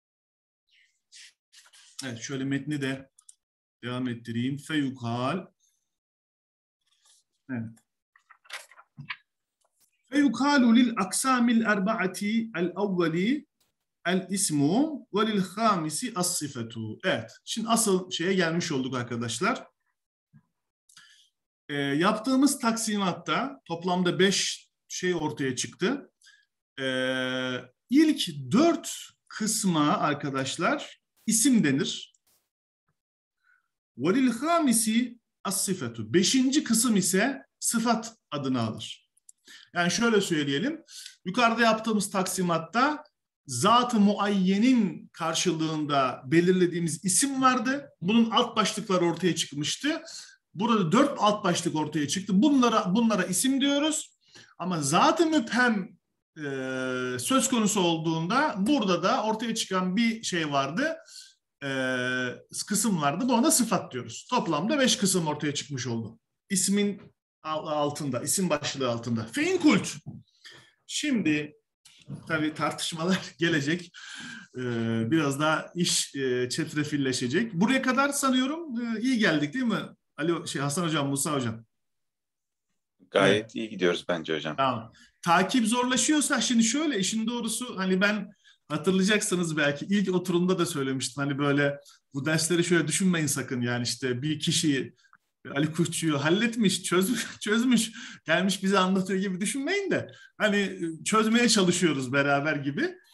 evet şöyle metni de devam ettireyim. Feyukal, evet. Feyukalu lil aksamil erba'ati el evveli el ismu ve lil hamisi as sıfetu. Evet, şimdi asıl şeye gelmiş olduk arkadaşlar. E, yaptığımız taksimatta toplamda beş şey ortaya çıktı. E, ilk dört kısma arkadaşlar isim denir. Velil hamisi as-sıfetu. Beşinci kısım ise sıfat adını alır. Yani şöyle söyleyelim. Yukarıda yaptığımız taksimatta zat-ı muayyenin karşılığında belirlediğimiz isim vardı. Bunun alt başlıkları ortaya çıkmıştı. Burada dört alt başlık ortaya çıktı. Bunlara bunlara isim diyoruz. Ama zat-ı müphem e, söz konusu olduğunda burada da ortaya çıkan bir şey vardı. E, kısım vardı. Buna da sıfat diyoruz. Toplamda beş kısım ortaya çıkmış oldu. İsmin altında, isim başlığı altında. Fein kult. Şimdi tabii tartışmalar gelecek. Ee, biraz daha iş e, çetrefilleşecek. Buraya kadar sanıyorum e, iyi geldik değil mi? Ali, şey, Hasan Hocam, Musa Hocam. Gayet evet. iyi gidiyoruz bence hocam. Tamam. Takip zorlaşıyorsa şimdi şöyle işin doğrusu hani ben hatırlayacaksınız belki ilk oturumda da söylemiştim. Hani böyle bu dersleri şöyle düşünmeyin sakın yani işte bir kişiyi Ali Kuşçu'yu halletmiş, çözmüş, çözmüş, gelmiş bize anlatıyor gibi düşünmeyin de hani çözmeye çalışıyoruz beraber gibi.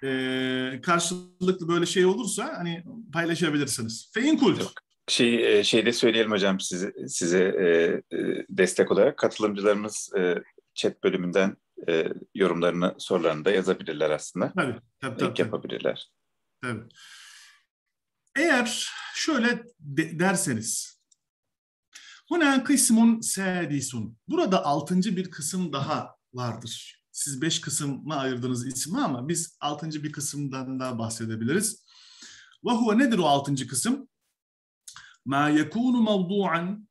e, karşılıklı böyle şey olursa hani paylaşabilirsiniz. Fein kult. Şey şeyde söyleyelim hocam size size e, e, destek olarak katılımcılarımız e, chat bölümünden e, yorumlarını, sorularını da yazabilirler aslında. Tabii, tabii, tabii. Link yapabilirler. Tabii. Eğer şöyle de, derseniz, Huna kısmun sadisun. Burada altıncı bir kısım daha vardır. Siz beş kısma ayırdığınız ismi ama biz altıncı bir kısımdan daha bahsedebiliriz. Ve huve nedir o altıncı kısım? Ma yekunu mevdu'an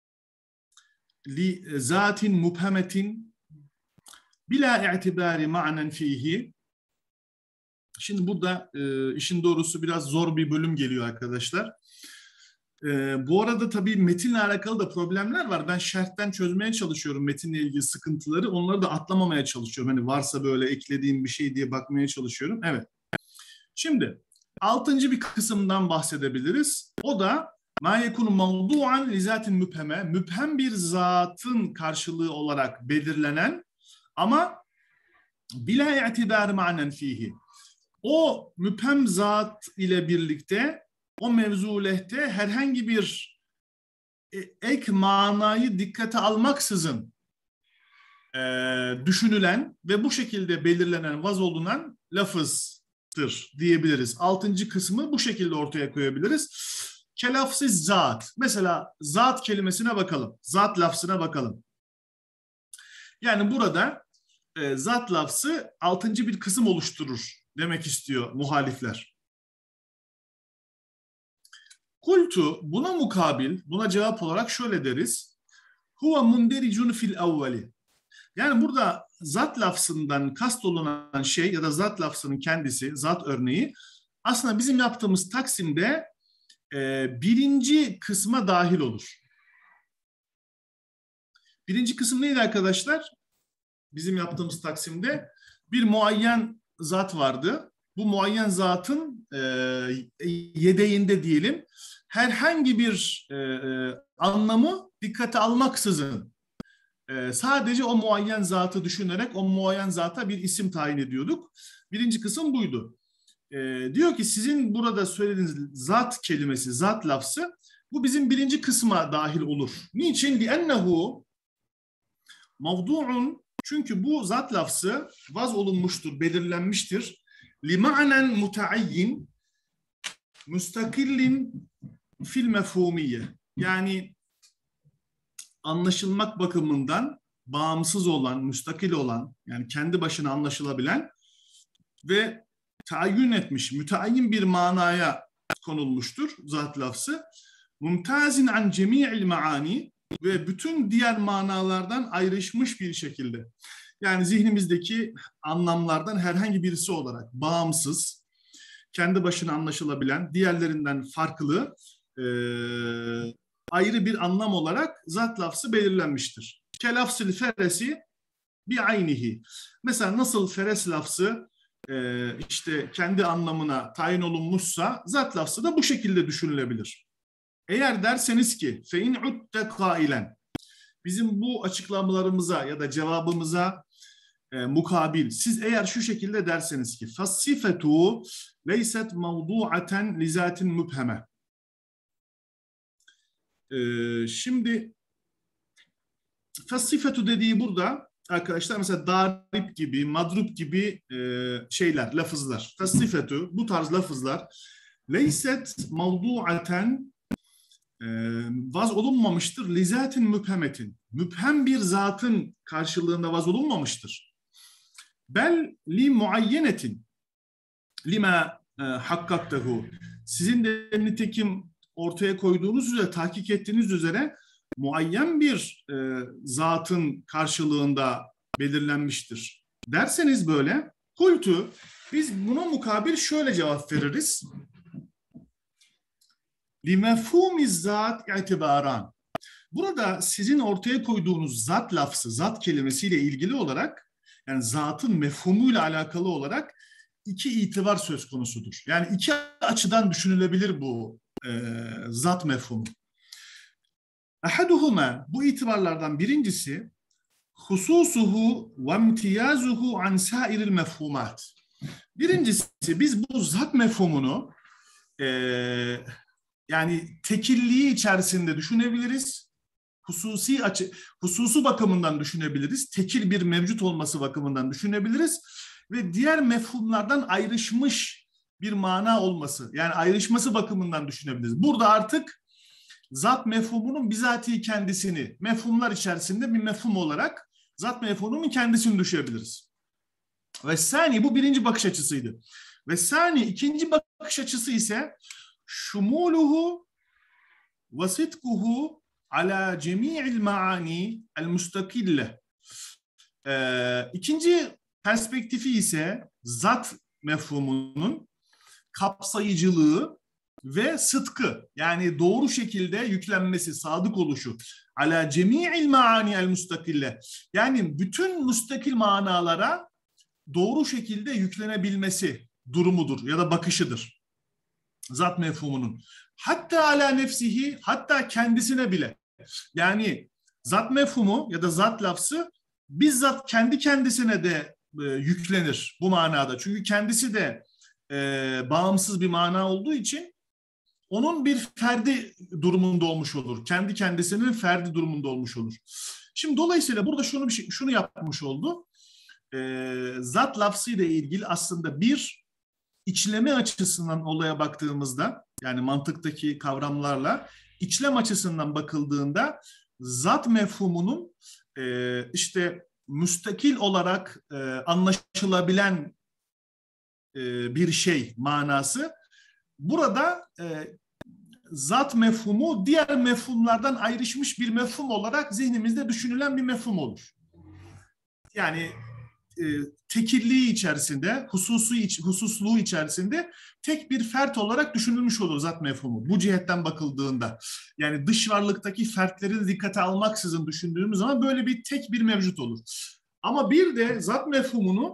li zatin mubhemetin bila i'tibari ma'nen fihi. Şimdi burada e, işin doğrusu biraz zor bir bölüm geliyor arkadaşlar. E, bu arada tabii metinle alakalı da problemler var. Ben şerhten çözmeye çalışıyorum metinle ilgili sıkıntıları. Onları da atlamamaya çalışıyorum. Hani varsa böyle eklediğim bir şey diye bakmaya çalışıyorum. Evet. Şimdi altıncı bir kısımdan bahsedebiliriz. O da ma yekunu mevdu'an li zatin müpheme. Müphem bir zatın karşılığı olarak belirlenen ama bila i'tibari ma'nen fihi. O müphem zat ile birlikte o mevzu lehte herhangi bir ek manayı dikkate almaksızın e, düşünülen ve bu şekilde belirlenen, vaz olunan lafızdır diyebiliriz. Altıncı kısmı bu şekilde ortaya koyabiliriz. Kelafsiz zat. Mesela zat kelimesine bakalım. Zat lafzına bakalım. Yani burada e, zat lafzı altıncı bir kısım oluşturur demek istiyor muhalifler. Kultu buna mukabil, buna cevap olarak şöyle deriz. Huve mundericun fil evveli. Yani burada zat lafzından kastolunan şey ya da zat lafzının kendisi, zat örneği aslında bizim yaptığımız taksimde e, birinci kısma dahil olur. Birinci kısım neydi arkadaşlar? Bizim yaptığımız taksimde bir muayyen zat vardı. Bu muayyen zatın e, yedeğinde diyelim herhangi bir e, anlamı dikkate almaksızın e, sadece o muayyen zatı düşünerek o muayyen zata bir isim tayin ediyorduk. Birinci kısım buydu. E, diyor ki sizin burada söylediğiniz zat kelimesi, zat lafzı bu bizim birinci kısma dahil olur. Niçin? لِأَنَّهُ mevdu'un çünkü bu zat lafzı vaz olunmuştur, belirlenmiştir. لِمَعْنًا مُتَعَيِّنْ müstakillin fil mefhumiye. Yani anlaşılmak bakımından bağımsız olan, müstakil olan, yani kendi başına anlaşılabilen ve tayin etmiş, müteayyin bir manaya konulmuştur zat lafzı. Mumtazin an cemi'il maani ve bütün diğer manalardan ayrışmış bir şekilde. Yani zihnimizdeki anlamlardan herhangi birisi olarak bağımsız, kendi başına anlaşılabilen, diğerlerinden farklı, e, ayrı bir anlam olarak zat lafzı belirlenmiştir. Kelafzül feresi bi aynihi. Mesela nasıl feres lafzı e, işte kendi anlamına tayin olunmuşsa zat lafzı da bu şekilde düşünülebilir. Eğer derseniz ki fe in udde kailen bizim bu açıklamalarımıza ya da cevabımıza e, mukabil siz eğer şu şekilde derseniz ki fassifetu leyset mevdu'aten li zatin müpheme. Ee, şimdi fassifetu dediği burada arkadaşlar mesela darip gibi, madrup gibi e, şeyler, lafızlar. Fassifetu bu tarz lafızlar leyset mevdu'aten e, vaz olunmamıştır. Lizatin müphemetin. Müphem bir zatın karşılığında vaz olunmamıştır. Bel li muayyenetin lima e, hakkaktehu. Sizin de nitekim ortaya koyduğunuz üzere, tahkik ettiğiniz üzere muayyen bir e, zatın karşılığında belirlenmiştir. Derseniz böyle, kultu, biz buna mukabil şöyle cevap veririz. لِمَفْهُومِ zat itibaran. Burada sizin ortaya koyduğunuz zat lafzı, zat kelimesiyle ilgili olarak, yani zatın mefhumuyla alakalı olarak iki itibar söz konusudur. Yani iki açıdan düşünülebilir bu e, zat mefhumu. Ahaduhuma, bu itibarlardan birincisi hususuhu ve imtiyazuhu an sairil mefhumat. Birincisi biz bu zat mefhumunu e, yani tekilliği içerisinde düşünebiliriz. Hususi açı, hususu bakımından düşünebiliriz. Tekil bir mevcut olması bakımından düşünebiliriz. Ve diğer mefhumlardan ayrışmış bir mana olması, yani ayrışması bakımından düşünebiliriz. Burada artık zat mefhumunun bizatihi kendisini, mefhumlar içerisinde bir mefhum olarak zat mefhumunun kendisini düşünebiliriz. Ve sani, bu birinci bakış açısıydı. Ve sani, ikinci bakış açısı ise şumuluhu ve sidkuhu ala cemi'il maani el mustakille. Ee, ikinci perspektifi ise zat mefhumunun kapsayıcılığı ve sıdkı, yani doğru şekilde yüklenmesi, sadık oluşu. Ala cemi'il maani el mustakille. Yani bütün müstakil manalara doğru şekilde yüklenebilmesi durumudur ya da bakışıdır. Zat mefhumunun. Hatta ala nefsihi, hatta kendisine bile. Yani zat mefhumu ya da zat lafzı bizzat kendi kendisine de e, yüklenir bu manada. Çünkü kendisi de e, bağımsız bir mana olduğu için onun bir ferdi durumunda olmuş olur. Kendi kendisinin ferdi durumunda olmuş olur. Şimdi dolayısıyla burada şunu bir şey, şunu yapmış oldu. E, zat lafzı ile ilgili aslında bir içleme açısından olaya baktığımızda, yani mantıktaki kavramlarla içlem açısından bakıldığında zat mefhumunun e, işte müstakil olarak e, anlaşılabilen e, bir şey manası. Burada e, zat mefhumu diğer mefhumlardan ayrışmış bir mefhum olarak zihnimizde düşünülen bir mefhum olur. Yani e, tekilliği içerisinde, hususu iç, hususluğu içerisinde tek bir fert olarak düşünülmüş olur zat mefhumu. Bu cihetten bakıldığında. Yani dış varlıktaki fertleri dikkate almaksızın düşündüğümüz zaman böyle bir tek bir mevcut olur. Ama bir de zat mefhumunu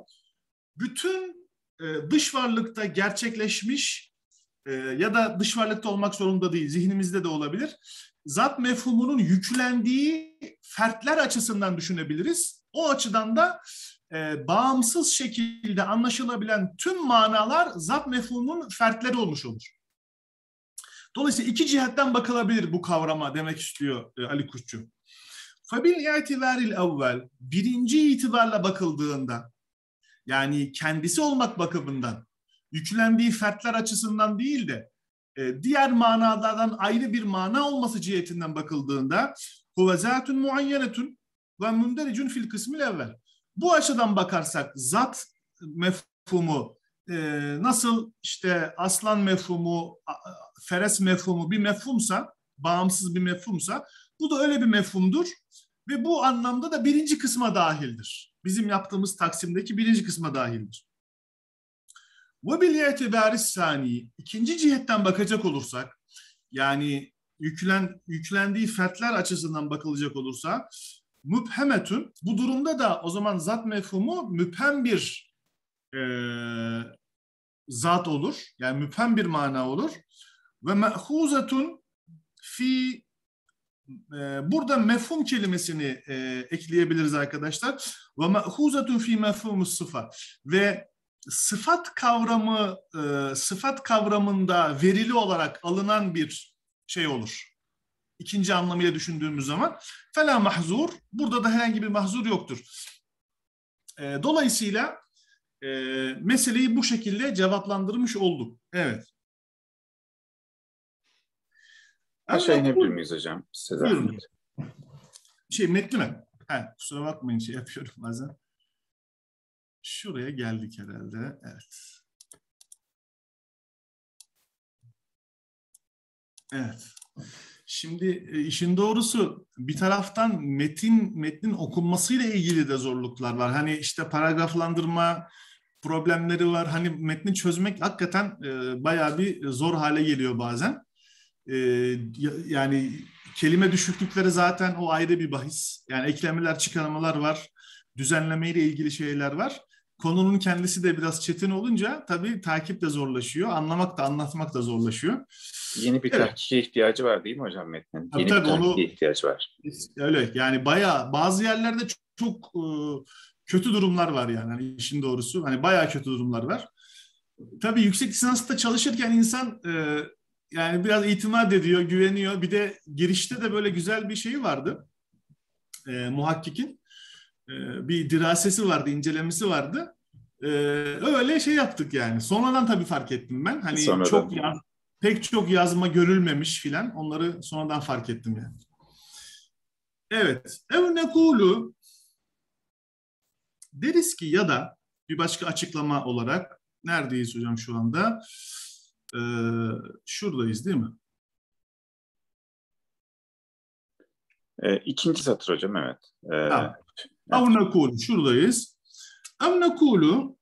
bütün e, dış varlıkta gerçekleşmiş e, ya da dış varlıkta olmak zorunda değil, zihnimizde de olabilir. Zat mefhumunun yüklendiği fertler açısından düşünebiliriz. O açıdan da e, bağımsız şekilde anlaşılabilen tüm manalar zat mefhumunun fertleri olmuş olur. Dolayısıyla iki cihetten bakılabilir bu kavrama demek istiyor e, Ali Kuşçu. Fabil itibaril evvel, birinci itibarla bakıldığında, yani kendisi olmak bakımından, yüklendiği fertler açısından değil de e, diğer manalardan ayrı bir mana olması cihetinden bakıldığında huve zatun muayyenetun ve mündericun fil kısmil evvel. Bu açıdan bakarsak zat mefhumu e, nasıl işte aslan mefhumu, feres mefhumu bir mefhumsa, bağımsız bir mefhumsa, bu da öyle bir mefhumdur ve bu anlamda da birinci kısma dahildir. Bizim yaptığımız taksimdeki birinci kısma dahildir. Ve bil itibaris sani, ikinci cihetten bakacak olursak, yani yüklen, yüklendiği fertler açısından bakılacak olursa, müphemetün, bu durumda da o zaman zat mefhumu müphem bir e, zat olur. Yani müphem bir mana olur. Ve me'huzetun fi, e, burada mefhum kelimesini e, ekleyebiliriz arkadaşlar. Ve me'huzetun fi mefhumus sıfa. Ve sıfat kavramı, e, sıfat kavramında verili olarak alınan bir şey olur. İkinci anlamıyla düşündüğümüz zaman fela mahzur, burada da herhangi bir mahzur yoktur. E, dolayısıyla e, meseleyi bu şekilde cevaplandırmış olduk. Evet. Aşağı inebilir miyiz hocam? Size Buyurun. Şey, metni mi? He, kusura bakmayın, şey yapıyorum bazen. Şuraya geldik herhalde. Evet. Evet. Şimdi işin doğrusu bir taraftan metin metnin okunmasıyla ilgili de zorluklar var. Hani işte paragraflandırma problemleri var. Hani metni çözmek hakikaten e, bayağı bir zor hale geliyor bazen. E, yani kelime düşüklükleri zaten o ayrı bir bahis. Yani eklemeler, çıkarmalar var. Düzenlemeyle ilgili şeyler var. Konunun kendisi de biraz çetin olunca tabii takip de zorlaşıyor. Anlamak da anlatmak da zorlaşıyor. Yeni bir evet. tahkike ihtiyacı var değil mi hocam metnin? Tabii, Yeni tabii, bir tahkike onu, ihtiyacı var. Öyle yani bayağı bazı yerlerde çok, çok e, kötü durumlar var yani. Hani işin doğrusu hani bayağı kötü durumlar var. tabii yüksek lisansta çalışırken insan e, yani biraz itimat ediyor, güveniyor. Bir de girişte de böyle güzel bir şey vardı. E, muhakkikin e, bir dirasesi vardı, incelemesi vardı. E, öyle şey yaptık yani. Sonradan tabii fark ettim ben. Hani çok Sonradan. yaz, pek çok yazma görülmemiş filan. Onları sonradan fark ettim yani. Evet. Ev nekulu deriz ki ya da bir başka açıklama olarak neredeyiz hocam şu anda? Ee, şuradayız değil mi? E, ikinci satır hocam, evet. E, Tamam. evet. Ev nekulu şuradayız. Ev nekulu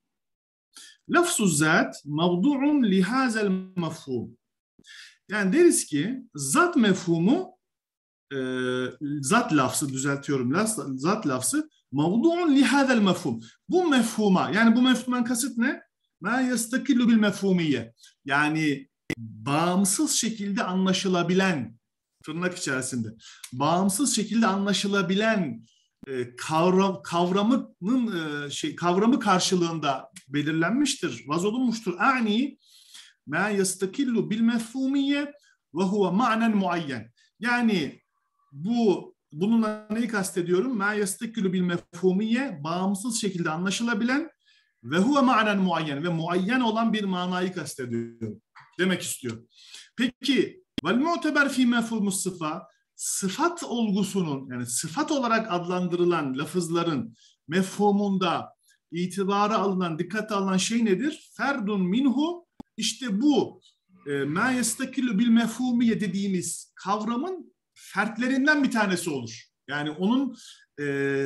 lafzu zat mevdu'un lihazel mefhum. Yani deriz ki zat mefhumu e, zat lafzı düzeltiyorum. Zat lafzı mevdu'un lihazel mefhum. Bu mefhuma yani bu mefhumdan kasıt ne? Ma yestakillu bil mefhumiye. Yani bağımsız şekilde anlaşılabilen tırnak içerisinde bağımsız şekilde anlaşılabilen e, kavram kavramının e, şey kavramı karşılığında belirlenmiştir, vazolunmuştur. Ani ma yestakillu bil mefhumiye ve huve ma'nen muayyen. Yani bu bununla neyi kastediyorum? Ma yestakillu bil mefhumiye bağımsız şekilde anlaşılabilen ve huve ma'nen muayyen ve muayyen olan bir manayı kastediyorum demek istiyor. Peki vel mu'teber fi mefhumus sıfa sıfat olgusunun yani sıfat olarak adlandırılan lafızların mefhumunda itibara alınan, dikkate alınan şey nedir? Ferdun minhu işte bu e, ma yestakillu bil mefhumiye dediğimiz kavramın fertlerinden bir tanesi olur. Yani onun e,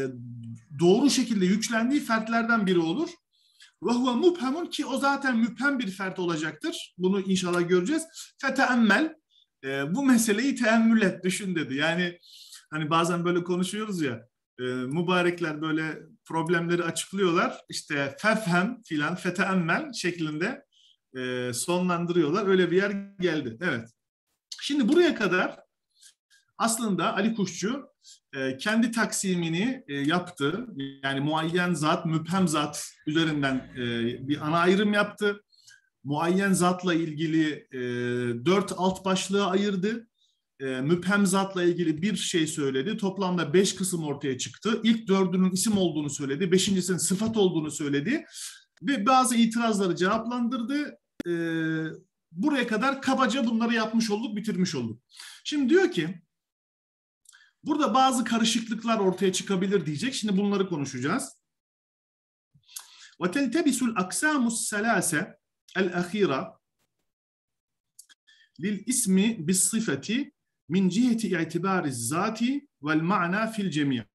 doğru şekilde yüklendiği fertlerden biri olur. Ve huve mubhemun ki o zaten müphem bir fert olacaktır. Bunu inşallah göreceğiz. Feteemmel e, bu meseleyi teemmül et, düşün dedi. Yani hani bazen böyle konuşuyoruz ya e, mübarekler böyle problemleri açıklıyorlar. İşte fefhem filan feteemmel şeklinde e, sonlandırıyorlar. Öyle bir yer geldi. Evet. Şimdi buraya kadar aslında Ali Kuşçu e, kendi taksimini e, yaptı. Yani muayyen zat, müphem zat üzerinden e, bir ana ayrım yaptı. Muayyen zatla ilgili e, dört alt başlığa ayırdı. E, müphem zatla ilgili bir şey söyledi. Toplamda beş kısım ortaya çıktı. İlk dördünün isim olduğunu söyledi. Beşincisinin sıfat olduğunu söyledi. Ve bazı itirazları cevaplandırdı. E, buraya kadar kabaca bunları yapmış olduk, bitirmiş olduk. Şimdi diyor ki burada bazı karışıklıklar ortaya çıkabilir diyecek. Şimdi bunları konuşacağız. وَتَلْتَبِسُ الْاَقْسَامُ السَّلَاسَ الْأَخِيرَةِ لِلْاِسْمِ بِالصِّفَةِ مِنْ جِهَةِ اِعْتِبَارِ الزَّاتِ وَالْمَعْنَى فِي الْجَمِيعِ.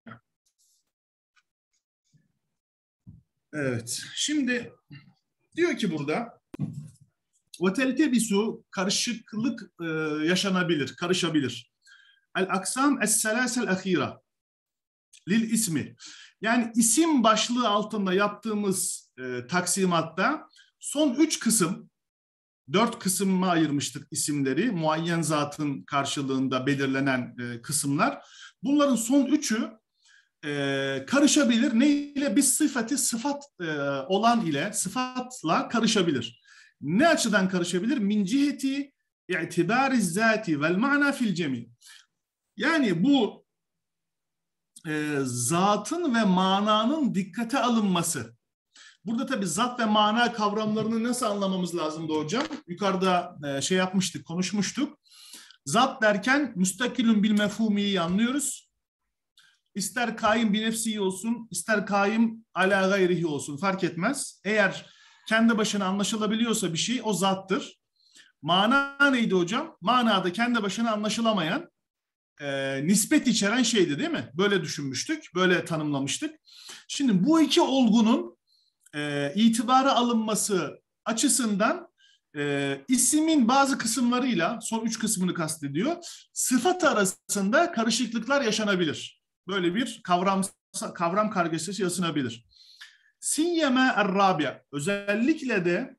Evet. Şimdi diyor ki burada وَتَلْتَبِسُ karışıklık e, yaşanabilir, karışabilir. El-aksam es-selasel ahira lil ismi. Yani isim başlığı altında yaptığımız e, taksimatta son üç kısım, dört kısma ayırmıştık isimleri. Muayyen zatın karşılığında belirlenen e, kısımlar. Bunların son üçü e, karışabilir. Ne ile? Bir sıfatı sıfat e, olan ile, sıfatla karışabilir. Ne açıdan karışabilir? Min ciheti i'tibari zati vel ma'na fil cemi. Yani bu e, zatın ve mananın dikkate alınması. Burada tabii zat ve mana kavramlarını nasıl anlamamız lazımdı hocam? Yukarıda e, şey yapmıştık, konuşmuştuk. Zat derken müstakilün bil mefhumiyi anlıyoruz. İster kaim bi nefsihi olsun, ister kaim ala gayrihi olsun fark etmez. Eğer kendi başına anlaşılabiliyorsa bir şey o zattır. Mana neydi hocam? Manada kendi başına anlaşılamayan E, nispet içeren şeydi değil mi? Böyle düşünmüştük, böyle tanımlamıştık. Şimdi bu iki olgunun e, itibara alınması açısından e, ismin bazı kısımlarıyla, son üç kısmını kastediyor, sıfat arasında karışıklıklar yaşanabilir. Böyle bir kavram kavram kargaşası yaşanabilir. Sinyeme er-rabia, özellikle de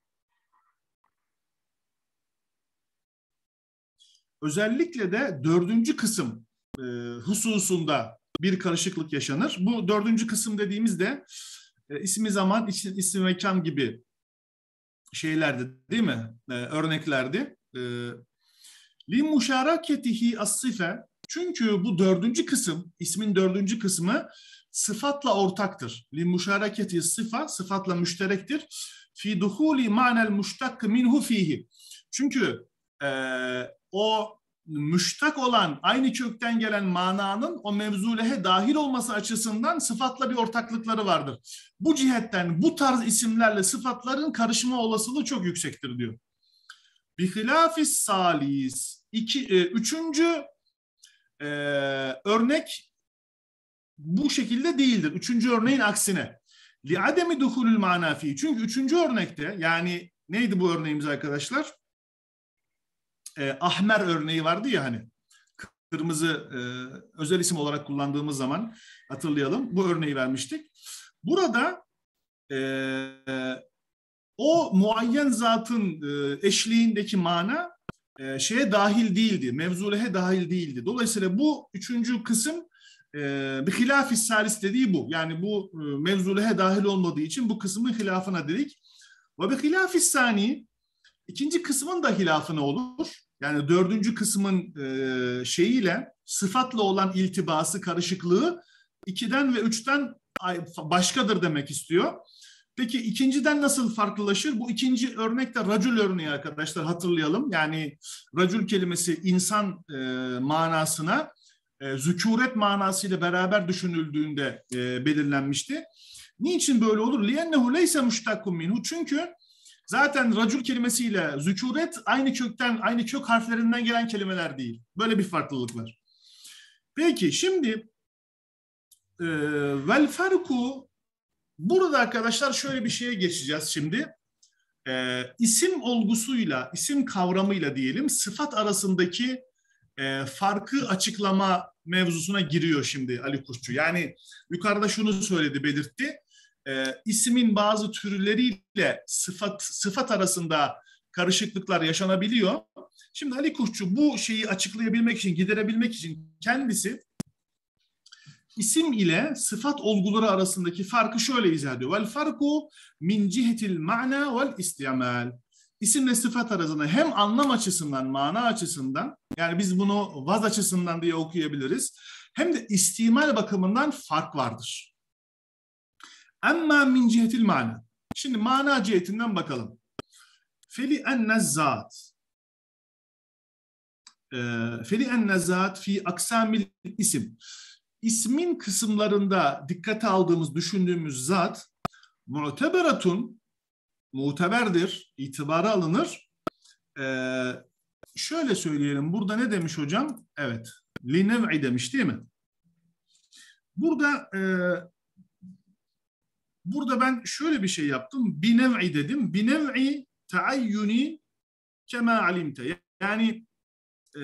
Özellikle de dördüncü kısım e, hususunda bir karışıklık yaşanır. Bu dördüncü kısım dediğimizde e, ismi zaman, isim mekan gibi şeylerdi değil mi? Ee, örneklerdi. Li muşaraketihi as-sife, çünkü bu dördüncü kısım, ismin dördüncü kısmı sıfatla ortaktır. Li muşaraketihi sıfa, sıfatla müşterektir. Fi duhuli ma'nel muştak minhu fihi. Çünkü e, o müştak olan, aynı kökten gelen mananın o mevzulehe dahil olması açısından sıfatla bir ortaklıkları vardır. Bu cihetten bu tarz isimlerle sıfatların karışma olasılığı çok yüksektir diyor. Bihilafis salis. İki, e, üçüncü e, örnek bu şekilde değildir. Üçüncü örneğin aksine. Li ademi duhulül mana fi. Çünkü üçüncü örnekte, yani neydi bu örneğimiz arkadaşlar? E, ahmer örneği vardı ya hani. Kırmızı e, özel isim olarak kullandığımız zaman hatırlayalım. Bu örneği vermiştik. Burada e, o muayyen zatın e, eşliğindeki mana e, şeye dahil değildi. Mevzulehe dahil değildi. Dolayısıyla bu üçüncü kısım e, bir hilaf-ı salis dediği bu. Yani bu e, mevzulehe dahil olmadığı için bu kısmın hilafına dedik. Ve bir hilaf-ı sani, ikinci kısmın da hilafına olur. Yani dördüncü kısmın e, şeyiyle, sıfatla olan iltibası, karışıklığı ikiden ve üçten başkadır demek istiyor. Peki ikinciden nasıl farklılaşır? Bu ikinci örnekte racül örneği arkadaşlar, hatırlayalım. Yani racül kelimesi insan e, manasına e, zükûret manasıyla beraber düşünüldüğünde e, belirlenmişti. Niçin böyle olur? لِيَنَّهُ لَيْسَ مُشْتَقٌ مِنْهُ. Çünkü zaten racül kelimesiyle zükûret aynı kökten, aynı kök harflerinden gelen kelimeler değil. Böyle bir farklılık var. Peki şimdi e, vel farku, burada arkadaşlar şöyle bir şeye geçeceğiz şimdi. E, isim olgusuyla, isim kavramıyla diyelim, sıfat arasındaki e, farkı açıklama mevzusuna giriyor şimdi Ali Kuşçu. Yani yukarıda şunu söyledi, belirtti. E, ismin bazı türleriyle sıfat, sıfat arasında karışıklıklar yaşanabiliyor. Şimdi Ali Kuşçu bu şeyi açıklayabilmek için, giderebilmek için kendisi İsim ile sıfat olguları arasındaki farkı şöyle izah ediyor. Vel farku min cihetil ma'na vel istimal. İsimle sıfat arasında hem anlam açısından, mana açısından, yani biz bunu vaz açısından diye okuyabiliriz, hem de istimal bakımından fark vardır. Amma min cihetil ma'na. Şimdi mana cihetinden bakalım. Feli enne zat. Feli enne zat fi aksamil isim. İsmin kısımlarında dikkate aldığımız, düşündüğümüz zat muteberatun, muteberdir, itibara alınır. Ee, şöyle söyleyelim, burada ne demiş hocam? Evet, li nev'i demiş değil mi? Burada e, burada ben şöyle bir şey yaptım, bi nev'i dedim. Bi nev'i taayyuni kema alimte. Yani e,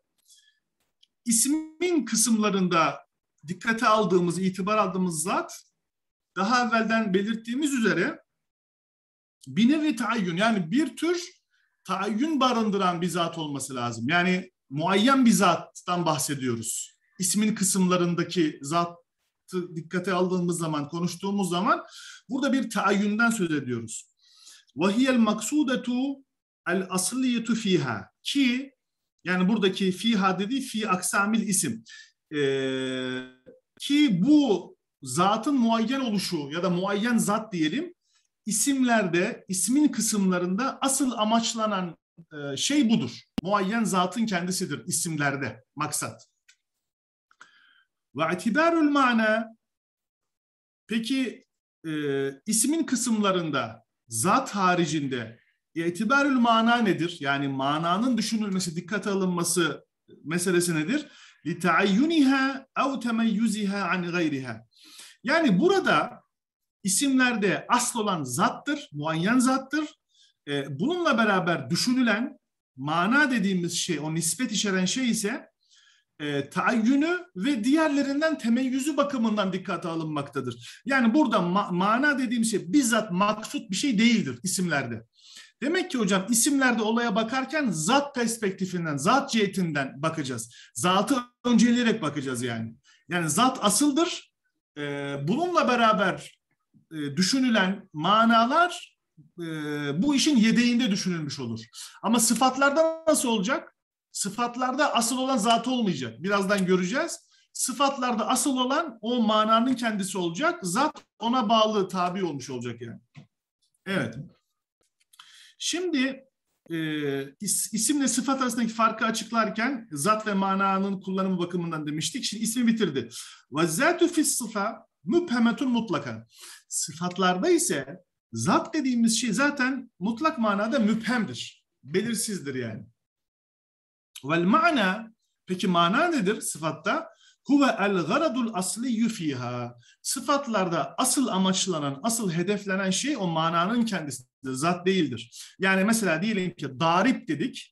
ismin kısımlarında dikkate aldığımız, itibar aldığımız zat, daha evvelden belirttiğimiz üzere bir nevi taayyün, yani bir tür taayyün barındıran bir zat olması lazım. Yani muayyen bir zattan bahsediyoruz. İsmin kısımlarındaki zatı dikkate aldığımız zaman, konuştuğumuz zaman burada bir taayyünden söz ediyoruz. وَهِيَ الْمَقْسُودَةُ الْأَصْلِيَةُ فِيهَا, ki yani buradaki fiha dediği fi aksamil isim. Ee, ki bu zatın muayyen oluşu ya da muayyen zat diyelim, isimlerde, ismin kısımlarında asıl amaçlanan e, şey budur. Muayyen zatın kendisidir isimlerde maksat. Ve itibarul mana, peki e, ismin kısımlarında zat haricinde itibarul mana nedir? Yani mananın düşünülmesi, dikkate alınması meselesi nedir? لِتَعَيُّنِهَا اَوْ تَمَيُّزِهَا عَنْ غَيْرِهَا. Yani burada isimlerde asıl olan zattır, muayyen zattır. Ee, bununla beraber düşünülen mana dediğimiz şey, o nispet içeren şey ise e, taayyünü ve diğerlerinden temeyyüzü bakımından dikkate alınmaktadır. Yani burada ma- mana dediğim şey bizzat maksut bir şey değildir isimlerde. Demek ki hocam isimlerde olaya bakarken zat perspektifinden, zat cihetinden bakacağız. Zatı önceleyerek bakacağız yani. Yani zat asıldır. Ee, bununla beraber e, düşünülen manalar e, bu işin yedeğinde düşünülmüş olur. Ama sıfatlarda nasıl olacak? Sıfatlarda asıl olan zatı olmayacak. Birazdan göreceğiz. Sıfatlarda asıl olan o mananın kendisi olacak. Zat ona bağlı, tabi olmuş olacak yani. Evet. Şimdi e, is, isimle sıfat arasındaki farkı açıklarken zat ve mananın kullanımı bakımından demiştik. Şimdi ismi bitirdi. Ve zâtu fis-sıfa müphemetun mutlaka. Sıfatlarda ise zat dediğimiz şey zaten mutlak manada müphemdir. Belirsizdir yani. Vel mana, peki mana nedir sıfatta? Huve el garadul asliyyü fiha. Sıfatlarda asıl amaçlanan, asıl hedeflenen şey o mananın kendisidir, zat değildir. Yani mesela diyelim ki darip dedik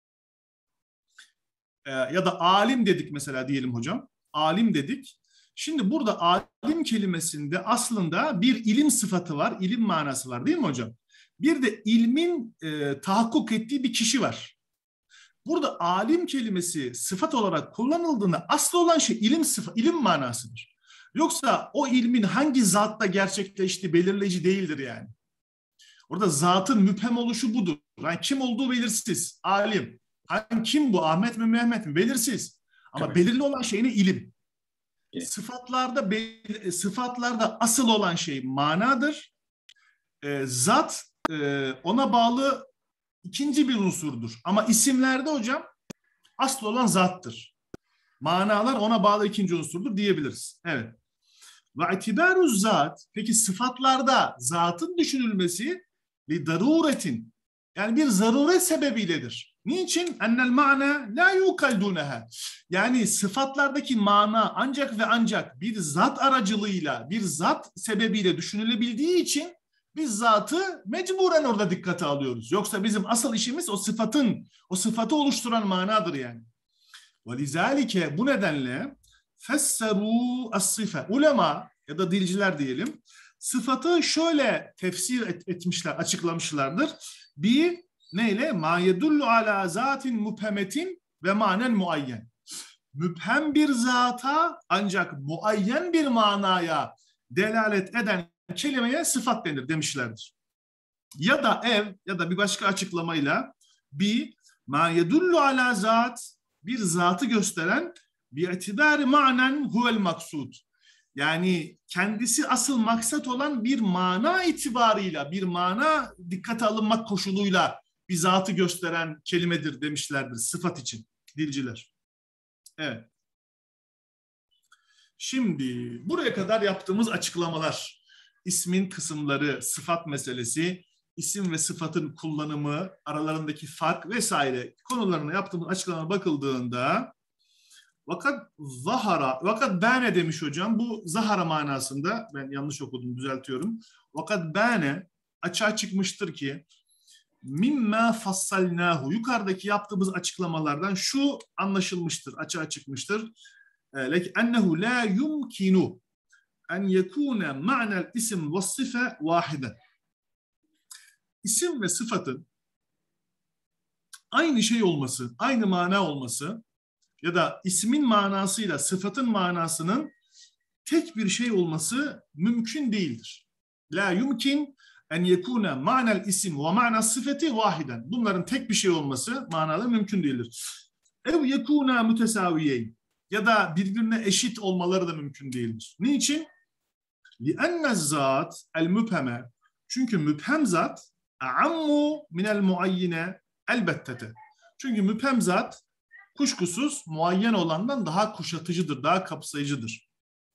e, ya da alim dedik mesela diyelim hocam. Alim dedik. Şimdi burada alim kelimesinde aslında bir ilim sıfatı var, ilim manası var değil mi hocam? Bir de ilmin e, tahakkuk ettiği bir kişi var. Burada alim kelimesi sıfat olarak kullanıldığında aslı olan şey ilim sıfat, ilim manasıdır. Yoksa o ilmin hangi zatta gerçekleştiği belirleyici değildir yani. Orada zatın müphem oluşu budur. Yani kim olduğu belirsiz. Alim. Hani kim bu? Ahmet mi Mehmet mi? Belirsiz. Ama tabii, belirli olan şey ne? İlim. Evet. Sıfatlarda sıfatlarda asıl olan şey manadır. E, zat e, ona bağlı İkinci bir unsurdur. Ama isimlerde hocam asıl olan zattır. Manalar ona bağlı ikinci unsurdur diyebiliriz. Evet. Ve itibaru zat, peki sıfatlarda zatın düşünülmesi li daruretin, yani bir zaruret sebebiyledir. Niçin? Ennel ma'na la yukal duneha. Yani sıfatlardaki mana ancak ve ancak bir zat aracılığıyla, bir zat sebebiyle düşünülebildiği için biz zatı mecburen orada dikkate alıyoruz. Yoksa bizim asıl işimiz o sıfatın, o sıfatı oluşturan manadır yani. وَلِذَٰلِكَ bu nedenle فَسَّرُوا الصِّفَةِ ulema ya da dilciler diyelim, sıfatı şöyle tefsir et, etmişler, açıklamışlardır. Bir, neyle? مَا يَدُلُّ عَلَى ذَاتٍ مُبْهَمَةٍ ve manen muayyen. Müphem bir zata ancak muayyen bir manaya delalet eden kelimeye sıfat denir demişlerdir. Ya da ev ya da bir başka açıklamayla bir ma yedullu ala zat, bir zatı gösteren bir itibari manen huvel maksud. Yani kendisi asıl maksat olan bir mana itibarıyla, bir mana dikkate alınmak koşuluyla bir zatı gösteren kelimedir demişlerdir sıfat için dilciler. Evet. Şimdi buraya kadar yaptığımız açıklamalar, ismin kısımları, sıfat meselesi, isim ve sıfatın kullanımı, aralarındaki fark vesaire konularına yaptığımız açıklama bakıldığında vakat zahara, vakat bane demiş hocam. Bu zahara manasında, ben yanlış okudum, düzeltiyorum. Vakat bane, açığa çıkmıştır ki mimma fassalnahu, yukarıdaki yaptığımız açıklamalardan şu anlaşılmıştır, açığa çıkmıştır. Ennehu la yumkinu en yekune ma'nel isim ve sıfe vahide. İsim ve sıfatın aynı şey olması, aynı mana olması ya da ismin manasıyla sıfatın manasının tek bir şey olması mümkün değildir. La yumkin en yekune ma'nel isim ve ma'nel sıfeti vahiden. Bunların tek bir şey olması manaları mümkün değildir. Ev yekuna mütesaviyeyn, ya da birbirine eşit olmaları da mümkün değildir. Niçin? لِأَنَّ الزَّاتِ الْمُبْهَمَ, çünkü müphem zat اَعَمُّ مِنَ الْمُعَيِّنَ elbettete. Çünkü müphem zat kuşkusuz muayyen olandan daha kuşatıcıdır, daha kapsayıcıdır.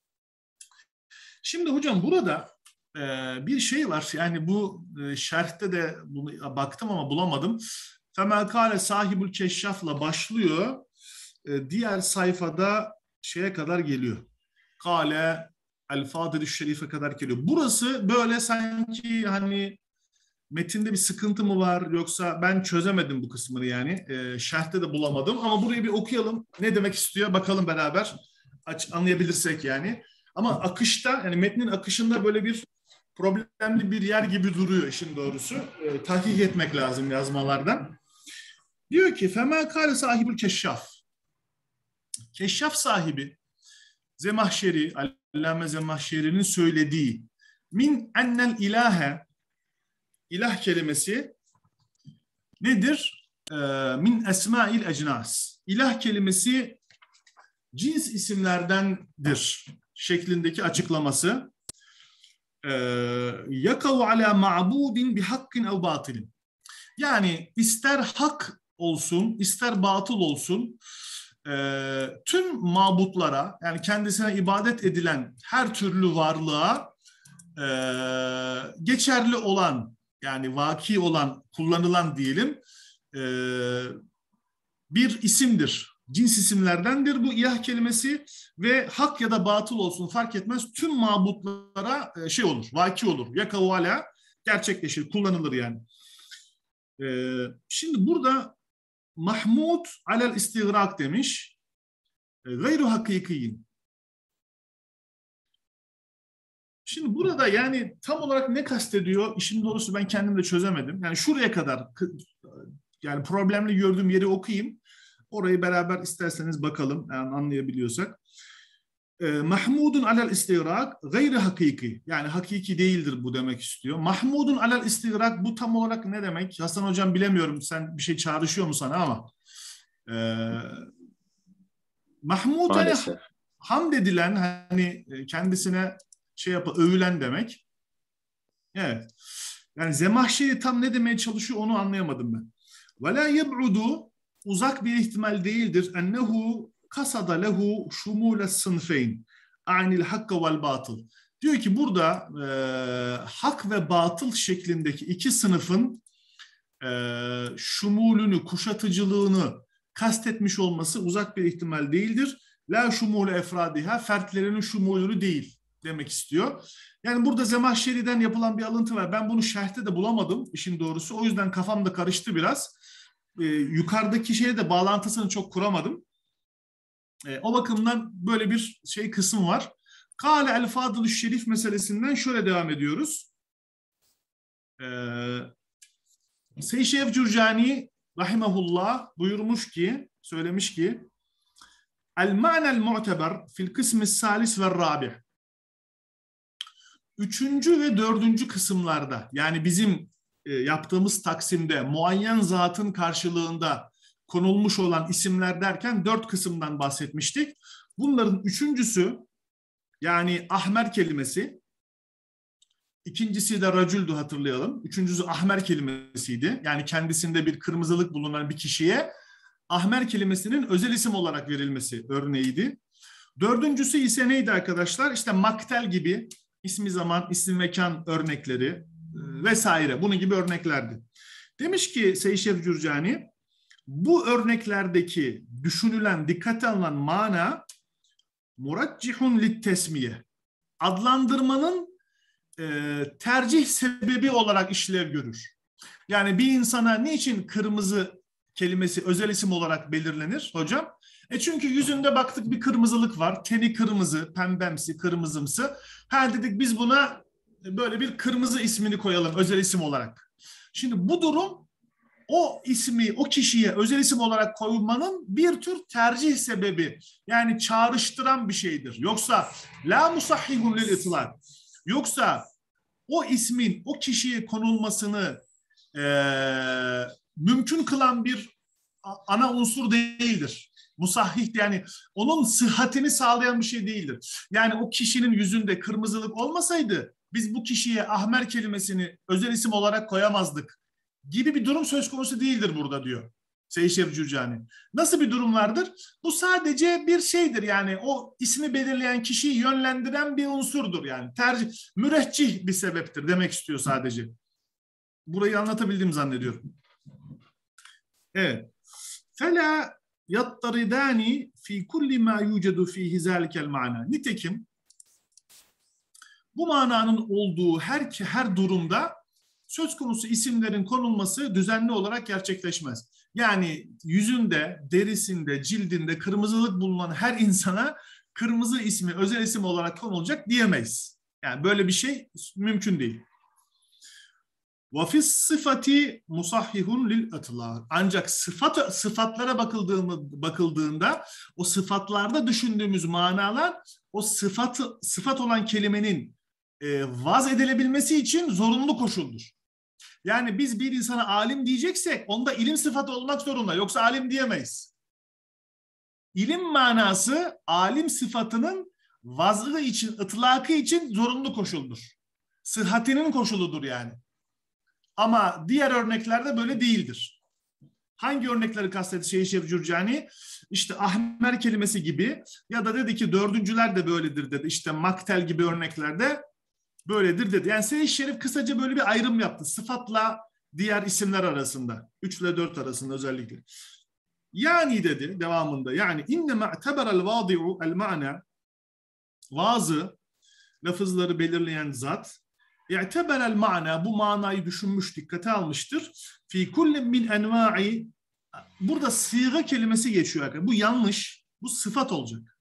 Şimdi hocam burada e, bir şey var. Yani bu e, şerhte de bunu baktım ama bulamadım. فَمَا كَالَ sahibül keşşafla başlıyor. E, diğer sayfada şeye kadar geliyor. Kale el-Fadil-i Şerif'e kadar geliyor. Burası böyle sanki hani metinde bir sıkıntı mı var, yoksa ben çözemedim bu kısmını yani. E, şerhte de bulamadım ama burayı bir okuyalım. Ne demek istiyor bakalım beraber. Aç, anlayabilirsek yani. Ama akışta, yani metnin akışında böyle bir problemli bir yer gibi duruyor işin doğrusu. E, tahkik etmek lazım yazmalardan. Diyor ki فَمَا كَالَ sahibül keşşaf. Keşşaf sahibi Zemahşeri, Allame Zemahşeri'nin söylediği min ennel ilahe, ilah kelimesi nedir? Ee, min esmail ecnas. İlah kelimesi cins isimlerdendir şeklindeki açıklaması. Yakavu ala ma'budin bi hakkin ev batilin. Yani ister hak olsun, ister batıl olsun, e, tüm mabutlara, yani kendisine ibadet edilen her türlü varlığa e, geçerli olan, yani vaki olan, kullanılan diyelim, e, bir isimdir. Cins isimlerdendir bu ilah kelimesi ve hak ya da batıl olsun fark etmez, tüm mabutlara e, şey olur, vaki olur. Yakavu ala gerçekleşir, kullanılır yani. E, şimdi burada Mahmud alel istigrak demiş. Gayru hakikiyin. Şimdi burada yani tam olarak ne kastediyor? İşin doğrusu ben kendim de çözemedim. Yani şuraya kadar, yani problemli gördüğüm yeri okuyayım. Orayı beraber isterseniz bakalım, yani anlayabiliyorsak. Mahmudun alel istigrak gayri hakiki. Yani hakiki değildir bu demek istiyor. Mahmudun alel istigrak, bu tam olarak ne demek? Hasan hocam bilemiyorum, sen bir şey çağrışıyor mu sana ama. Ee, Mahmud hani hamd edilen, hani kendisine şey yapı, övülen demek. Evet. Yani Zemahşeri tam ne demeye çalışıyor onu anlayamadım ben. Ve la yeb'udu, uzak bir ihtimal değildir. Ennehu kasada lehu şumule sınfeyn anil hakka vel batıl. Diyor ki burada e, hak ve batıl şeklindeki iki sınıfın e, şumulünü, kuşatıcılığını kastetmiş olması uzak bir ihtimal değildir. La şumule efradiha, fertlerinin şumulünü değil demek istiyor. Yani burada Zemahşeri'den yapılan bir alıntı var. Ben bunu şerhte de bulamadım işin doğrusu. O yüzden kafam da karıştı biraz. Ee, yukarıdaki şeye de bağlantısını çok kuramadım. Ee, o bakımdan böyle bir şey kısım var. Kâle el fadılü şerif meselesinden şöyle devam ediyoruz. Ee, Seyyid Şeyh Cürcani rahimahullah buyurmuş ki, söylemiş ki el ma'nel mu'teber fil kısmı salis ve rabi'. Üçüncü ve dördüncü kısımlarda, yani bizim e, yaptığımız taksimde muayyen zatın karşılığında konulmuş olan isimler derken dört kısımdan bahsetmiştik. Bunların üçüncüsü yani ahmer kelimesi, ikincisi de racüldü, hatırlayalım. Üçüncüsü ahmer kelimesiydi. Yani kendisinde bir kırmızılık bulunan bir kişiye ahmer kelimesinin özel isim olarak verilmesi örneğiydi. Dördüncüsü ise neydi arkadaşlar? İşte maktel gibi ismi zaman, isim mekan örnekleri vesaire, bunun gibi örneklerdi. Demiş ki Seyyid Şeyh Cürcani, bu örneklerdeki düşünülen, dikkate alınan mana muraccihun lit tesmiye, adlandırmanın e, tercih sebebi olarak işlev görür. Yani bir insana niçin kırmızı kelimesi özel isim olarak belirlenir hocam? E çünkü yüzünde baktık bir kırmızılık var. Teni kırmızı, pembemsi, kırmızımsı. Ha dedik biz buna böyle bir kırmızı ismini koyalım özel isim olarak. Şimdi bu durum o ismi o kişiye özel isim olarak koyulmanın bir tür tercih sebebi. Yani çağrıştıran bir şeydir. Yoksa la musahhihun lil itlak. Yoksa o ismin o kişiye konulmasını e, mümkün kılan bir ana unsur değildir. Musahhih, yani onun sıhhatini sağlayan bir şey değildir. Yani o kişinin yüzünde kırmızılık olmasaydı biz bu kişiye ahmer kelimesini özel isim olarak koyamazdık gibi bir durum söz konusu değildir burada diyor Seyyid Şeyh Cürcani. Nasıl bir durum vardır? Bu sadece bir şeydir, yani o ismi belirleyen kişiyi yönlendiren bir unsurdur, yani tercih, müreccih bir sebeptir demek istiyor sadece. Burayı anlatabildim zannediyorum. Evet. Fela yattaridani fi kulli ma yucedu fihi zalikel mana. Nitekim bu mananın olduğu her her durumda söz konusu isimlerin konulması düzenli olarak gerçekleşmez. Yani yüzünde, derisinde, cildinde kırmızılık bulunan her insana kırmızı ismi özel isim olarak konulacak diyemeyiz. Yani böyle bir şey mümkün değil. وَفِي sıfati musahhihun lil atlaq. Ancak sıfat, sıfatlara bakıldığında, bakıldığında o sıfatlarda düşündüğümüz manalar o sıfatı, sıfat olan kelimenin e, vaz edilebilmesi için zorunlu koşuldur. Yani biz bir insana alim diyeceksek onda ilim sıfatı olmak zorunda. Yoksa alim diyemeyiz. İlim manası alim sıfatının vazı için, ıtlakı için zorunlu koşuldur. Sıhhatinin koşuludur yani. Ama diğer örneklerde böyle değildir. Hangi örnekleri kastetti Şeyh Şerif Cürcani? İşte ahmer kelimesi gibi ya da dedi ki dördüncüler de böyledir dedi. İşte maktel gibi örneklerde böyledir dedi. Yani Şeyh Şerif kısaca böyle bir ayrım yaptı. Sıfatla diğer isimler arasında. Üç ile dört arasında özellikle. Yani dedi devamında yani inne ma'teberel vadi'u el ma'na vazı lafızları belirleyen zat i'teberel ma'na bu manayı düşünmüş, dikkate almıştır. Fi kullin min enva'i burada sıga kelimesi geçiyor. Bu yanlış. Bu sıfat olacak.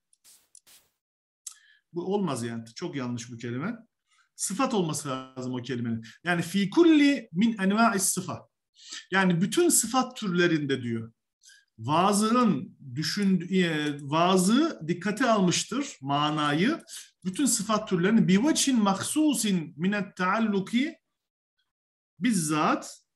Bu olmaz yani. Çok yanlış bu kelime. Sıfat olması lazım o kelimenin. Yani fi kulli min enva'i sıfat. Yani bütün sıfat türlerinde diyor. Vazının düşündüğü, vazı dikkate almıştır manayı. Bütün sıfat türlerini biveçin mahsusin minet taalluki bizzat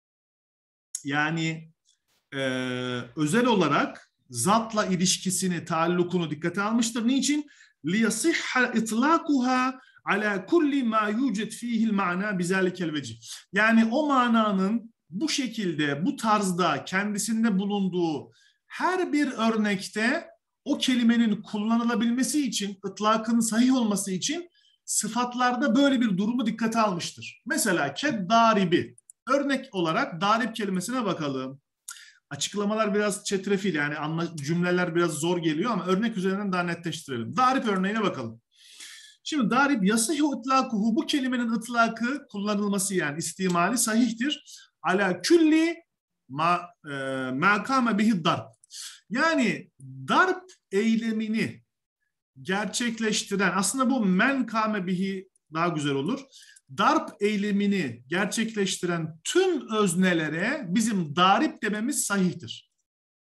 yani e, özel olarak zatla ilişkisini, taallukunu dikkate almıştır. Niçin? لِيَصِحَّ اِطْلَاقُهَا عَلَى كُلِّ مَا يُوجَدْ ف۪يهِ الْمَعْنَى بِذَٰلِكَ الْوَجِهِ Yani o mananın bu şekilde, bu tarzda kendisinde bulunduğu her bir örnekte o kelimenin kullanılabilmesi için, ıtlakının sahih olması için sıfatlarda böyle bir durumu dikkate almıştır. Mesela keddaribi. Örnek olarak darip kelimesine bakalım. Açıklamalar biraz çetrefil yani anla, cümleler biraz zor geliyor ama örnek üzerinden daha netleştirelim. Darip örneğine bakalım. Şimdi darip yasıhu itlakuhu bu kelimenin ıtlakı kullanılması yani istimali sahihtir. Ala külli ma e, ma kâme bihi darp. Yani darp eylemini gerçekleştiren aslında bu men kâme bihi daha güzel olur. Darp eylemini gerçekleştiren tüm öznelere bizim darip dememiz sahihtir.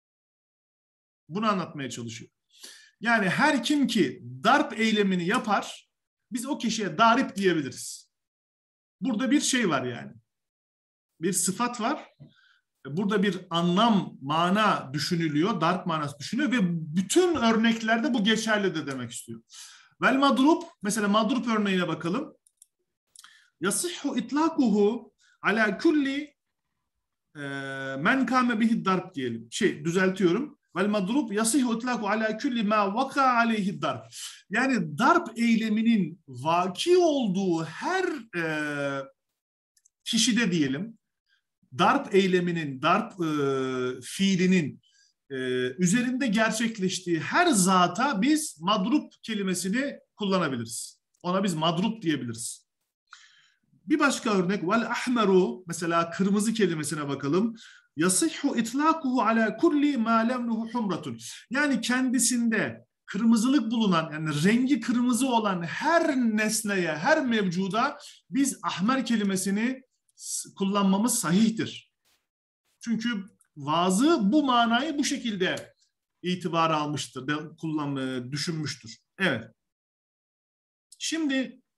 Bunu anlatmaya çalışıyor. Yani her kim ki darp eylemini yapar, biz o kişiye darip diyebiliriz. Burada bir şey var yani. Bir sıfat var. Burada bir anlam, mana düşünülüyor. Darp manası düşünülüyor ve bütün örneklerde bu geçerli de demek istiyor. Vel madrup, mesela madrup örneğine bakalım. Yasihhu itlakuhu ala kulli men kâme bihi darp diyelim. Şey düzeltiyorum. Vel madrup yasihhu itlaku ala kulli ma vaka aleyhi darp. Yani darp eyleminin vaki olduğu her e, kişide diyelim, darp eyleminin, darp e, fiilinin e, üzerinde gerçekleştiği her zata biz madrup kelimesini kullanabiliriz. Ona biz madrup diyebiliriz. Bir başka örnek vel ahmeru mesela kırmızı kelimesine bakalım. Yasihhu itlakuhu ala kulli ma levnuhu humratun. Yani kendisinde kırmızılık bulunan yani rengi kırmızı olan her nesneye, her mevcuda biz ahmer kelimesini kullanmamız sahihtir. Çünkü vazı bu manayı bu şekilde itibara almıştır, kullan, düşünmüştür. Evet. Şimdi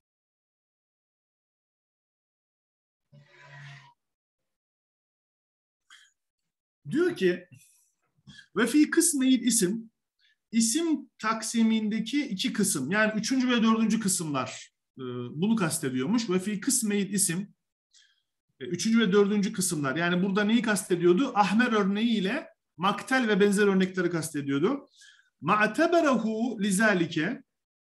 diyor ki ve fi kısmeyil isim isim taksimindeki iki kısım yani üçüncü ve dördüncü kısımlar bunu kastediyormuş. Ve fi kısmeyil isim üçüncü ve dördüncü kısımlar yani burada neyi kastediyordu? Ahmer örneğiyle maktel ve benzer örnekleri kastediyordu. Ma'teberehu lizalike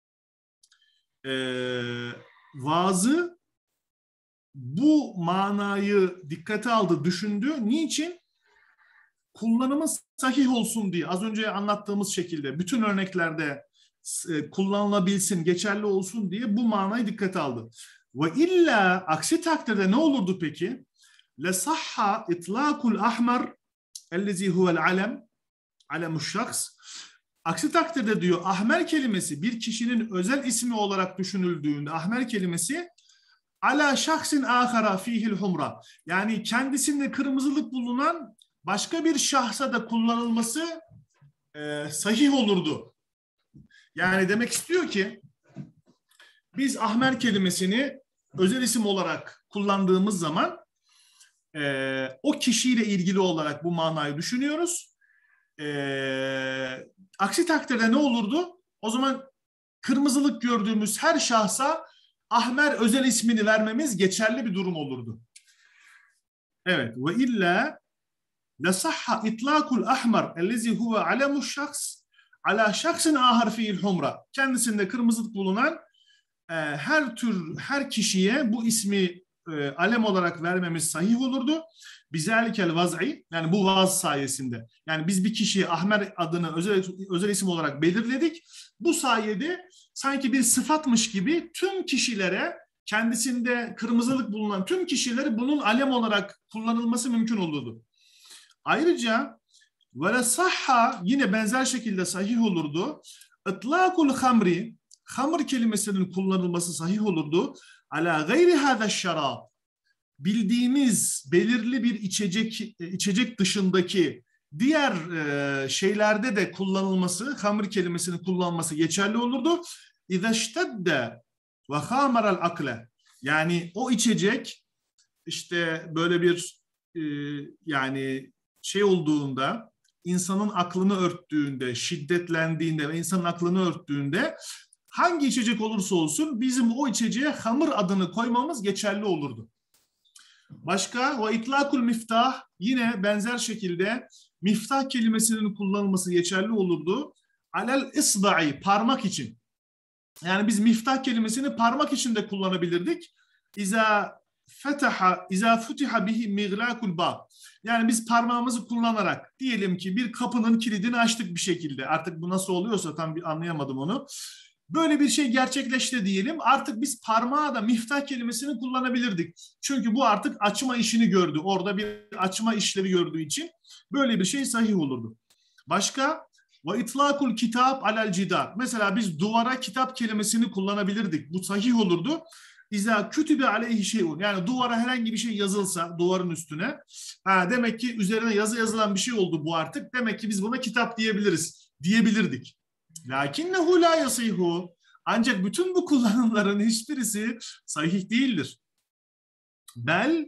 vaazı bu manayı dikkate aldı, düşündü. Niçin? Kullanımı sahih olsun diye. Az önce anlattığımız şekilde bütün örneklerde kullanılabilsin, geçerli olsun diye bu manayı dikkate aldı. Ve illa aksi takdirde ne olurdu peki? Le sahha itlakul ahmer ellezî huvel alem alemuş şahs. Aksi takdirde diyor ahmer kelimesi bir kişinin özel ismi olarak düşünüldüğünde ahmer kelimesi ala şahsin ahara fihil humra. Yani kendisinde kırmızılık bulunan başka bir şahsa da kullanılması e, sahih olurdu. Yani demek istiyor ki biz ahmer kelimesini özel isim olarak kullandığımız zaman e, o kişiyle ilgili olarak bu manayı düşünüyoruz. E, aksi takdirde ne olurdu? O zaman kırmızılık gördüğümüz her şahsa Ahmer özel ismini vermemiz geçerli bir durum olurdu. Evet. Ve illa لَصَحَّ اِطْلَاقُ الْأَحْمَرِ الَّذِي هُوَ عَلَمُ الشَّخْصِ عَلَى شَخْصٍ آخَرْ فِيهِ الْحُمْرَةِ kendisinde kırmızılık bulunan e, her tür, her kişiye bu ismi e, alem olarak vermemiz sahih olurdu. Bizalikel vaz'i, yani bu vaz sayesinde. Yani biz bir kişiye Ahmer adını özel, özel isim olarak belirledik. Bu sayede sanki bir sıfatmış gibi tüm kişilere, kendisinde kırmızılık bulunan tüm kişileri bunun alem olarak kullanılması mümkün olurdu. Ayrıca ve sahha, yine benzer şekilde sahih olurdu. İtlâkul hamri, hamr kelimesinin kullanılması sahih olurdu. Ala gayri hâzâ şarab, bildiğimiz belirli bir içecek içecek dışındaki diğer e, şeylerde de kullanılması, hamr kelimesinin kullanılması geçerli olurdu. İzâ iştedde ve hâmeral akle, yani o içecek işte böyle bir e, yani şey olduğunda, insanın aklını örttüğünde, şiddetlendiğinde ve insanın aklını örttüğünde hangi içecek olursa olsun bizim o içeceğe hamır adını koymamız geçerli olurdu. Başka ve itlakul miftah, yine benzer şekilde miftah kelimesinin kullanılması geçerli olurdu. Alel isba'i, parmak için. Yani biz miftah kelimesini parmak için de kullanabilirdik. İza fetaha, iza futiha bihi miglakul bab. Yani biz parmağımızı kullanarak diyelim ki bir kapının kilidini açtık bir şekilde. Artık bu nasıl oluyorsa tam bir anlayamadım onu. Böyle bir şey gerçekleşti diyelim. Artık biz parmağa da miftah kelimesini kullanabilirdik. Çünkü bu artık açma işini gördü. Orada bir açma işlevi gördüğü için böyle bir şey sahih olurdu. Başka? Ve itlakul kitap alel cidar. Mesela biz duvara kitap kelimesini kullanabilirdik. Bu sahih olurdu. İza kütübe aleyhi şeyun. Yani duvara herhangi bir şey yazılsa duvarın üstüne. Ha, demek ki üzerine yazı yazılan bir şey oldu bu artık. Demek ki biz buna kitap diyebiliriz. Diyebilirdik. Lakinnehu la yasihu. Ancak bütün bu kullanımların hiçbirisi sahih değildir. Bel,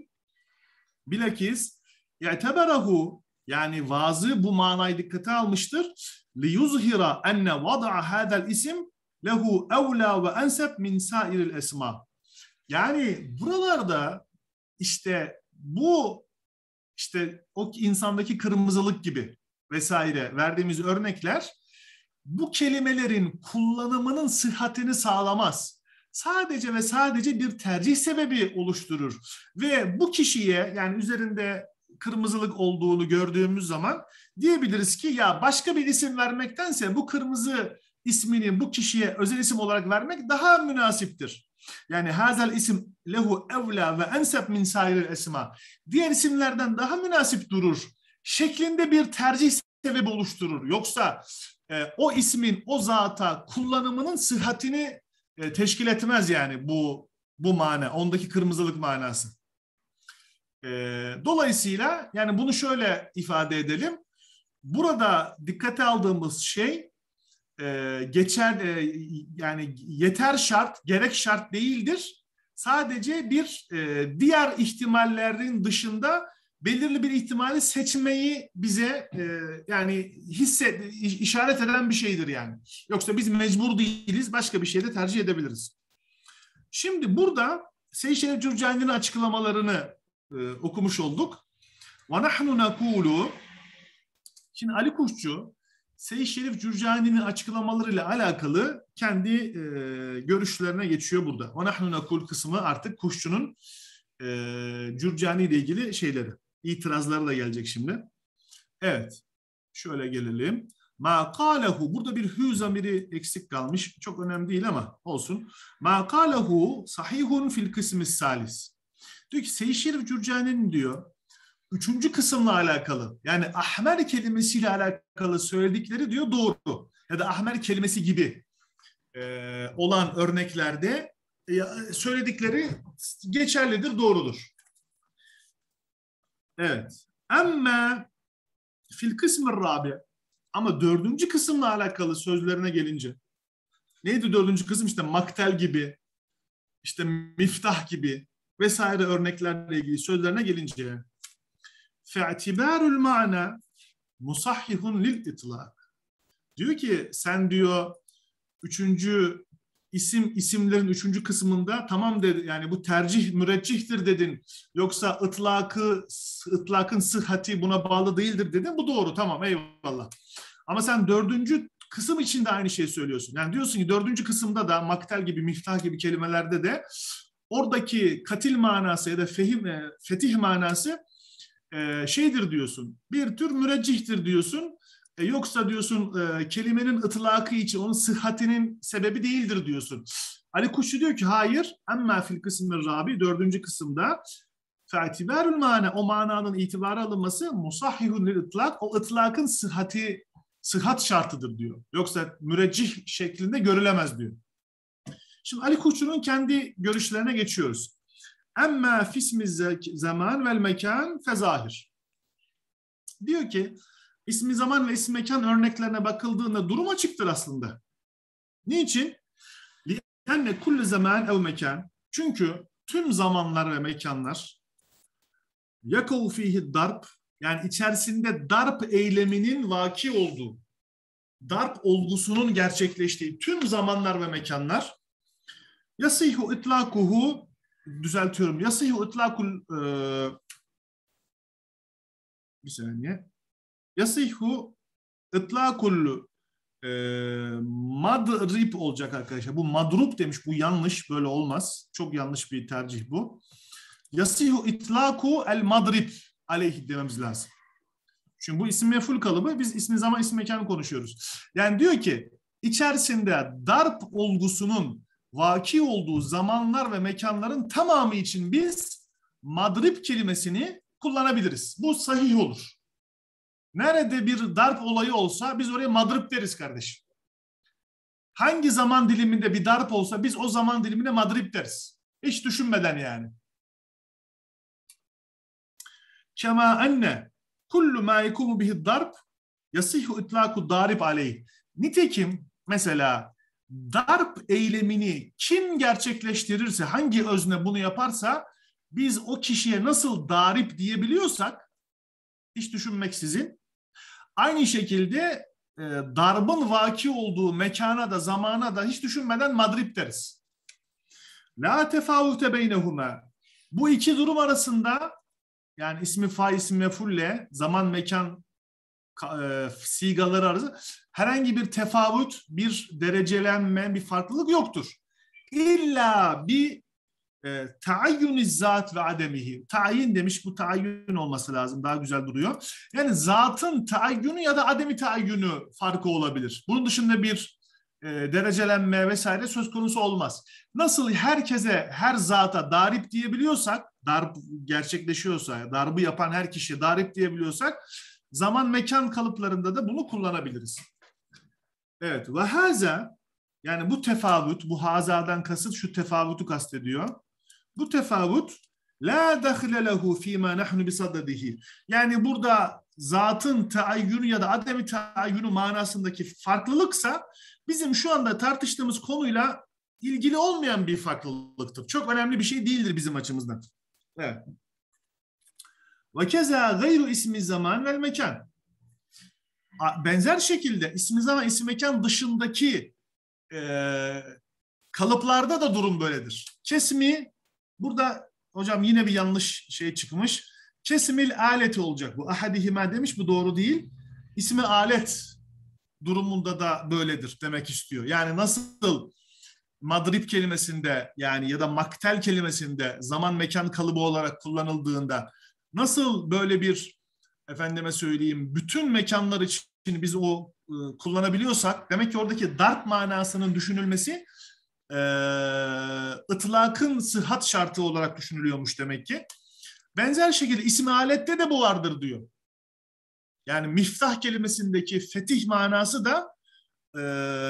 bilakis ya'teberahu, yani vazı bu manayı dikkate almıştır. Li yuzhira enne vada'a hadal isim lehu evla ve ensep min sairil esma. Yani buralarda işte bu işte o insandaki kırmızılık gibi vesaire verdiğimiz örnekler bu kelimelerin kullanımının sıhhatini sağlamaz. Sadece ve sadece bir tercih sebebi oluşturur. Ve bu kişiye, yani üzerinde kırmızılık olduğunu gördüğümüz zaman diyebiliriz ki ya başka bir isim vermektense bu kırmızı ismini bu kişiye özel isim olarak vermek daha münasiptir. Yani hazel isim lehu evla ve ensep min sairil esma. Diğer isimlerden daha münasip durur şeklinde bir tercih sebebi oluşturur. Yoksa e, o ismin o zata kullanımının sıhhatini e, teşkil etmez yani bu bu mana, ondaki kırmızılık manası. E, dolayısıyla yani bunu şöyle ifade edelim. Burada dikkate aldığımız şey e, geçer e, yani yeter şart, gerek şart değildir. Sadece bir e, diğer ihtimallerin dışında belirli bir ihtimali seçmeyi bize e, yani hisset, işaret eden bir şeydir yani. Yoksa biz mecbur değiliz, başka bir şey de tercih edebiliriz. Şimdi burada Seyyid Şerif Cürcani'nin açıklamalarını e, okumuş olduk. وَنَحْنُ نَقُولُ. Şimdi Ali Kuşçu, Seyyid Şerif Cürcani'nin açıklamalarıyla alakalı kendi e, görüşlerine geçiyor burada. وَنَحْنُ نَقُولُ kısmı artık Kuşçu'nun e, Cürcani ile ilgili şeyleri. İtirazları da gelecek şimdi. Evet. Şöyle gelelim. Ma kâlehu. Burada bir hü zamiri eksik kalmış. Çok önemli değil ama olsun. Ma kâlehu sahihun fil kısmis salis. Diyor ki Seyyid Şerif Cürcani'nin diyor üçüncü kısımla alakalı, yani ahmer kelimesiyle alakalı söyledikleri diyor doğru. Ya da ahmer kelimesi gibi e, olan örneklerde e, söyledikleri geçerlidir, doğrudur. Evet. Ama fil kısmı rabi, ama dördüncü kısımla alakalı sözlerine gelince, neydi dördüncü kısım? İşte maktel gibi, işte miftah gibi vesaire örneklerle ilgili sözlerine gelince, fe'tibarul ma'na musahhihun lil itlak. Diyor ki sen diyor üçüncü isim isimlerin üçüncü kısmında tamam dedi, yani bu tercih müreccihtir dedin, yoksa ıtlakı ıtlakın sıhhati buna bağlı değildir dedin. Bu doğru, tamam, eyvallah. Ama sen dördüncü kısım için de aynı şeyi söylüyorsun. Yani diyorsun ki dördüncü kısımda da maktel gibi, miftah gibi kelimelerde de oradaki katil manası ya da fehim, fetih manası e, şeydir diyorsun. Bir tür müreccihtir diyorsun. E, yoksa diyorsun e, kelimenin ıtlakı için onun sıhhatinin sebebi değildir diyorsun. Ali Kuşçu diyor ki hayır. Emmâ fil kısmı rabi, dördüncü kısımda fe'tibarul mana, o mananın itibara alınması musahhihun lil itlak, o itlakın sıhhati, sıhhat şartıdır diyor. Yoksa müreccih şeklinde görülemez diyor. Şimdi Ali Kuşçu'nun kendi görüşlerine geçiyoruz. Emmâ fismi zaman vel mekan fezahir. Diyor ki ismi zaman ve ismi mekan örneklerine bakıldığında durum açıktır aslında. Niçin? لِأَنَّ كُلُّ zaman ev mekan. Çünkü tüm zamanlar ve mekanlar يَكَوْ ف۪يهِ darp, yani içerisinde darp eyleminin vaki olduğu, darp olgusunun gerçekleştiği tüm zamanlar ve mekanlar yasihu itlakuhu, düzeltiyorum, yasihu itlakul e, bir saniye yasihu itlakul e, madrib olacak arkadaşlar. Bu madrup demiş, bu yanlış, böyle olmaz. Çok yanlış bir tercih bu. Yasihu itlaku el madrib aleyhi dememiz lazım. Çünkü bu isim mef'ul kalıbı, biz ismi zaman ismi mekanı konuşuyoruz. Yani diyor ki içerisinde darp olgusunun vaki olduğu zamanlar ve mekanların tamamı için biz madrib kelimesini kullanabiliriz. Bu sahih olur. Nerede bir darp olayı olsa biz oraya madrib deriz kardeşim. Hangi zaman diliminde bir darp olsa biz o zaman dilimine madrib deriz. Hiç düşünmeden yani. Kema enne kullu ma yekumu bihi darp yasihu itlaku darib aleyh. Nitekim mesela darp eylemini kim gerçekleştirirse, hangi özne bunu yaparsa biz o kişiye nasıl darip diyebiliyorsak hiç düşünmeksizin, aynı şekilde e, darbın vaki olduğu mekana da zamana da hiç düşünmeden madrib deriz. La tefavute beynehuma. Bu iki durum arasında, yani ismi fail, ismi mefulle zaman mekan e, sigaları arasında herhangi bir tefavüt, bir derecelenme, bir farklılık yoktur. İlla bir e, taayyuniz zat ve ademihi. Tayin demiş, bu taayyün olması lazım, daha güzel duruyor. Yani zatın taayyünü ya da ademi taayyünü farkı olabilir. Bunun dışında bir e, derecelenme vesaire söz konusu olmaz. Nasıl herkese, her zata darip diyebiliyorsak, darp gerçekleşiyorsa, darbı yapan her kişiye darip diyebiliyorsak, zaman mekan kalıplarında da bunu kullanabiliriz. Evet. Ve haza, yani bu tefavüt, bu hazadan kasıt şu tefavütü kastediyor. Bu tefavüt la dahile lehu fîmâ nahnu bisaddadihi. Yani burada zatın taayyünü ya da ademi taayyünü manasındaki farklılıksa bizim şu anda tartıştığımız konuyla ilgili olmayan bir farklılıktır. Çok önemli bir şey değildir bizim açımızdan. Evet. Ve keza gayru ismi zaman vel mekan. Benzer şekilde ismi zaman, ismi mekan dışındaki e, kalıplarda da durum böyledir. Kesmi, burada hocam yine bir yanlış şey çıkmış. Kesimil aleti olacak bu. Ahadihima demiş, bu doğru değil. İsmi alet durumunda da böyledir demek istiyor. Yani nasıl madrib kelimesinde, yani ya da maktel kelimesinde zaman mekan kalıbı olarak kullanıldığında nasıl böyle bir, efendime söyleyeyim, bütün mekanlar için biz o e, kullanabiliyorsak, demek ki oradaki darp manasının düşünülmesi e, ıtlakın sıhhat şartı olarak düşünülüyormuş demek ki. Benzer şekilde ismi alette de bu vardır diyor. Yani miftah kelimesindeki fetih manası da e,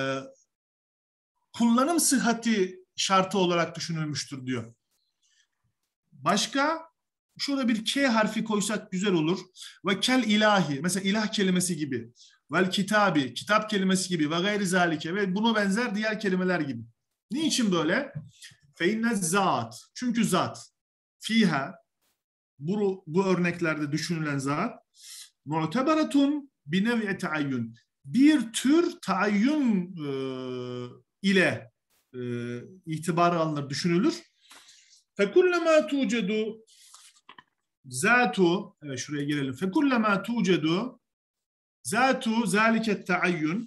kullanım sıhhati şartı olarak düşünülmüştür diyor. Başka, şurada bir K harfi koysak güzel olur. Ve kel ilahi, mesela ilah kelimesi gibi. Vel kitabi, kitap kelimesi gibi. Ve gayri zalike, ve buna benzer diğer kelimeler gibi. Niçin böyle? Fe inne zat, çünkü zat. Fiha, bu, bu örneklerde düşünülen zat mu'teberetun bi nev'i taayyun. Bir tür taayyün e, ile e, itibarı alınır, düşünülür. Fekullema tucedu zatu, evet şuraya gelelim. Fekullema tucedu zatu zaliket taayyun.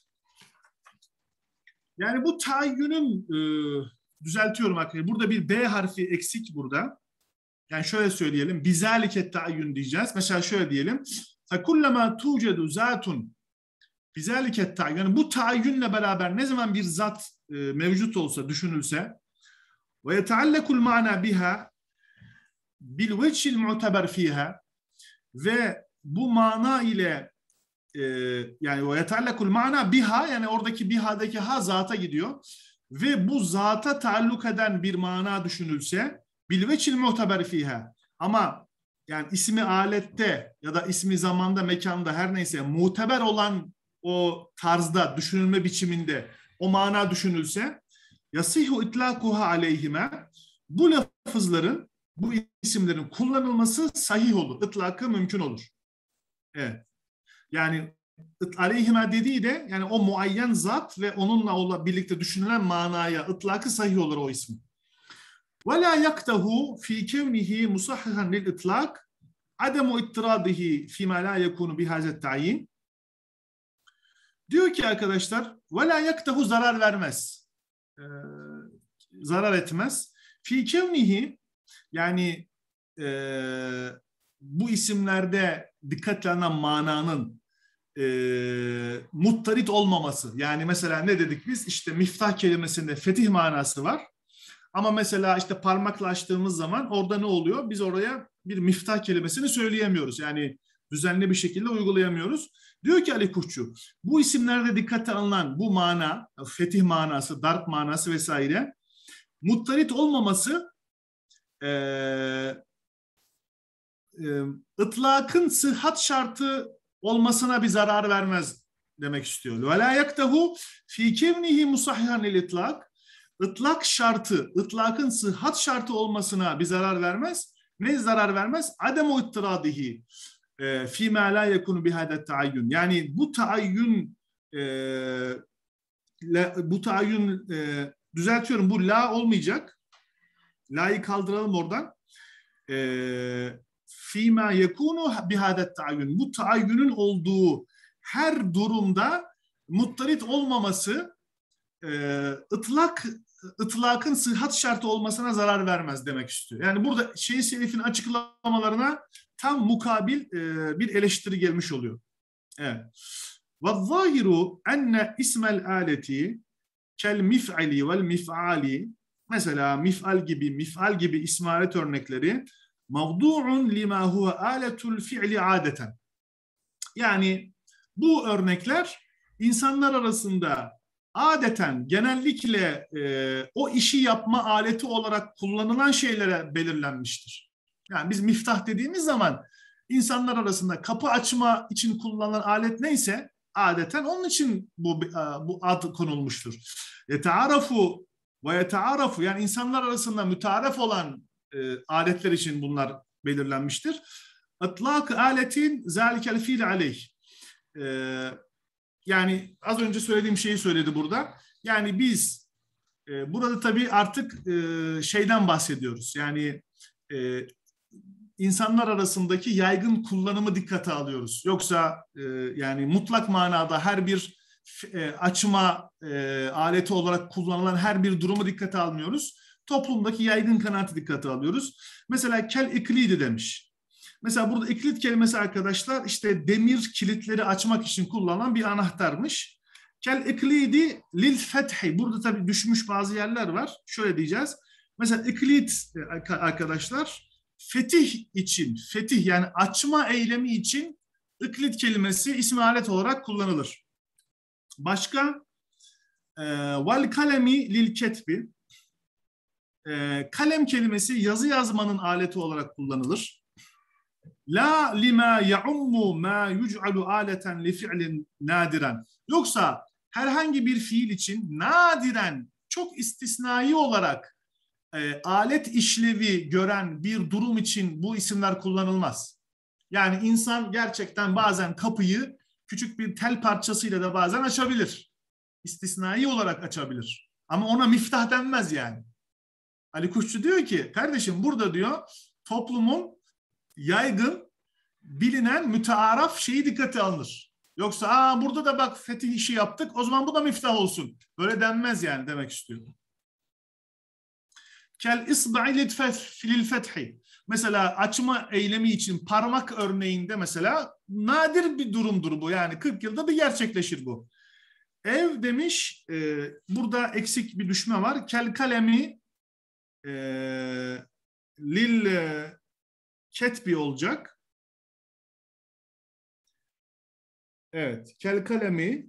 Yani bu taayyünün e, düzeltiyorum arkadaşlar. Burada bir B harfi eksik burada. Yani şöyle söyleyelim. Bizaliket taayyün diyeceğiz. Mesela şöyle diyelim. Fekullema tucedu zatun bizaliket taayyün. Yani bu taayyünle beraber ne zaman bir zat e, mevcut olsa, düşünülse ve yeteallekul ma'na biha bil vecihil mu'teber fiha ve bu mana ile e, yani ve yeteallekul ma'na biha yani oradaki biha'daki ha zata gidiyor ve bu zata taalluk eden bir mana düşünülse bil vecihil mu'teber fiha ama yani ismi alette ya da ismi zamanda, mekanda her neyse muteber olan o tarzda, düşünülme biçiminde o mana düşünülse yasihu itlakuha aleyhime bu lafızların, bu isimlerin kullanılması sahih olur. İtlakı mümkün olur. Evet. Yani aleyhime dediği de yani o muayyen zat ve onunla birlikte düşünülen manaya itlakı sahih olur o ismin. Ve la yaktahu fi kevnihi musahhihan lil itlak ademu ittiradihi fima la yekunu bihazet tayin. Diyor ki arkadaşlar ve la yaktahu zarar vermez. Ee, zarar etmez. Fi kevnihi yani e, bu isimlerde dikkatle alınan mananın e, muttarit olmaması. Yani mesela ne dedik biz? İşte miftah kelimesinde fetih manası var. Ama mesela işte parmakla açtığımız zaman orada ne oluyor? Biz oraya bir miftah kelimesini söyleyemiyoruz. Yani düzenli bir şekilde uygulayamıyoruz. Diyor ki Ali Kuşçu, bu isimlerde dikkate alınan bu mana, fetih manası, darp manası vesaire, muttarit olmaması e, e, ıtlakın sıhhat şartı olmasına bir zarar vermez demek istiyor. Ve la yaktahu fi kevnihi musahhihan lil itlak. Itlak şartı, ıtlakın sıhhat şartı olmasına bir zarar vermez. Ne zarar vermez? Ademu ittiradihi fîmâ lâ yekunu bihâdet taayyün. Yani bu taayyün e, bu taayyün e, düzeltiyorum bu la olmayacak. La'yı kaldıralım oradan. Fîmâ yekunu bihâdet taayyün. Bu taayyünün olduğu her durumda muttarit olmaması e, ıtlak ıtlakın sıhhat şartı olmasına zarar vermez demek istiyor. Yani burada Şeyh Selef'in açıklamalarına tam mukabil e, bir eleştiri gelmiş oluyor. Evet. وَالظَّاهِرُ اَنَّ اِسْمَ الْآلَةِ كَالْمِفْعَلِ وَالْمِفْعَالِ mesela mif'al gibi, mif'al gibi ismaret örnekleri mevdu'un lima huve aletul fi'li adeten. Yani bu örnekler insanlar arasında adeten, genellikle e, o işi yapma aleti olarak kullanılan şeylere belirlenmiştir. Yani biz miftah dediğimiz zaman insanlar arasında kapı açma için kullanılan alet neyse adeten onun için bu, bu ad konulmuştur. Yetearafu ve yetearafu yani insanlar arasında mütearef olan e, aletler için bunlar belirlenmiştir. İtlak aletin zalikel fiil aleyh. E, yani az önce söylediğim şeyi söyledi burada. Yani biz e, burada tabii artık e, şeyden bahsediyoruz. Yani e, insanlar arasındaki yaygın kullanımı dikkate alıyoruz. Yoksa e, yani mutlak manada her bir e, açma e, aleti olarak kullanılan her bir durumu dikkate almıyoruz. Toplumdaki yaygın kanaati dikkate alıyoruz. Mesela kel iklidi demiş. Mesela burada iklit kelimesi arkadaşlar işte demir kilitleri açmak için kullanılan bir anahtarmış. Kel iklidi lil fethi. Burada tabii düşmüş bazı yerler var. Şöyle diyeceğiz. Mesela iklit arkadaşlar fetih için, fetih yani açma eylemi için iklit kelimesi ismi alet olarak kullanılır. Başka vel kalemi lil ketbi. Kalem kelimesi yazı yazmanın aleti olarak kullanılır. La lima ya'ummu ma yuj'alu aleten li fi'lin nadiren. Yoksa herhangi bir fiil için nadiren çok istisnai olarak e, alet işlevi gören bir durum için bu isimler kullanılmaz. Yani insan gerçekten bazen kapıyı küçük bir tel parçasıyla da bazen açabilir. İstisnai olarak açabilir. Ama ona miftah denmez yani. Ali Kuşçu diyor ki kardeşim burada diyor toplumun yaygın, bilinen, mütearaf şeyi dikkate alınır. Yoksa aa burada da bak fetih işi yaptık o zaman bu da miftah olsun. Böyle denmez yani demek istiyor. Kel isba'i lil fethi. Mesela açma eylemi için parmak örneğinde mesela nadir bir durumdur bu. Yani kırk yılda bir gerçekleşir bu. Ev demiş e, burada eksik bir düşme var. Kel kalemi e, lil e, ketbi olacak. Evet. Kel kalemi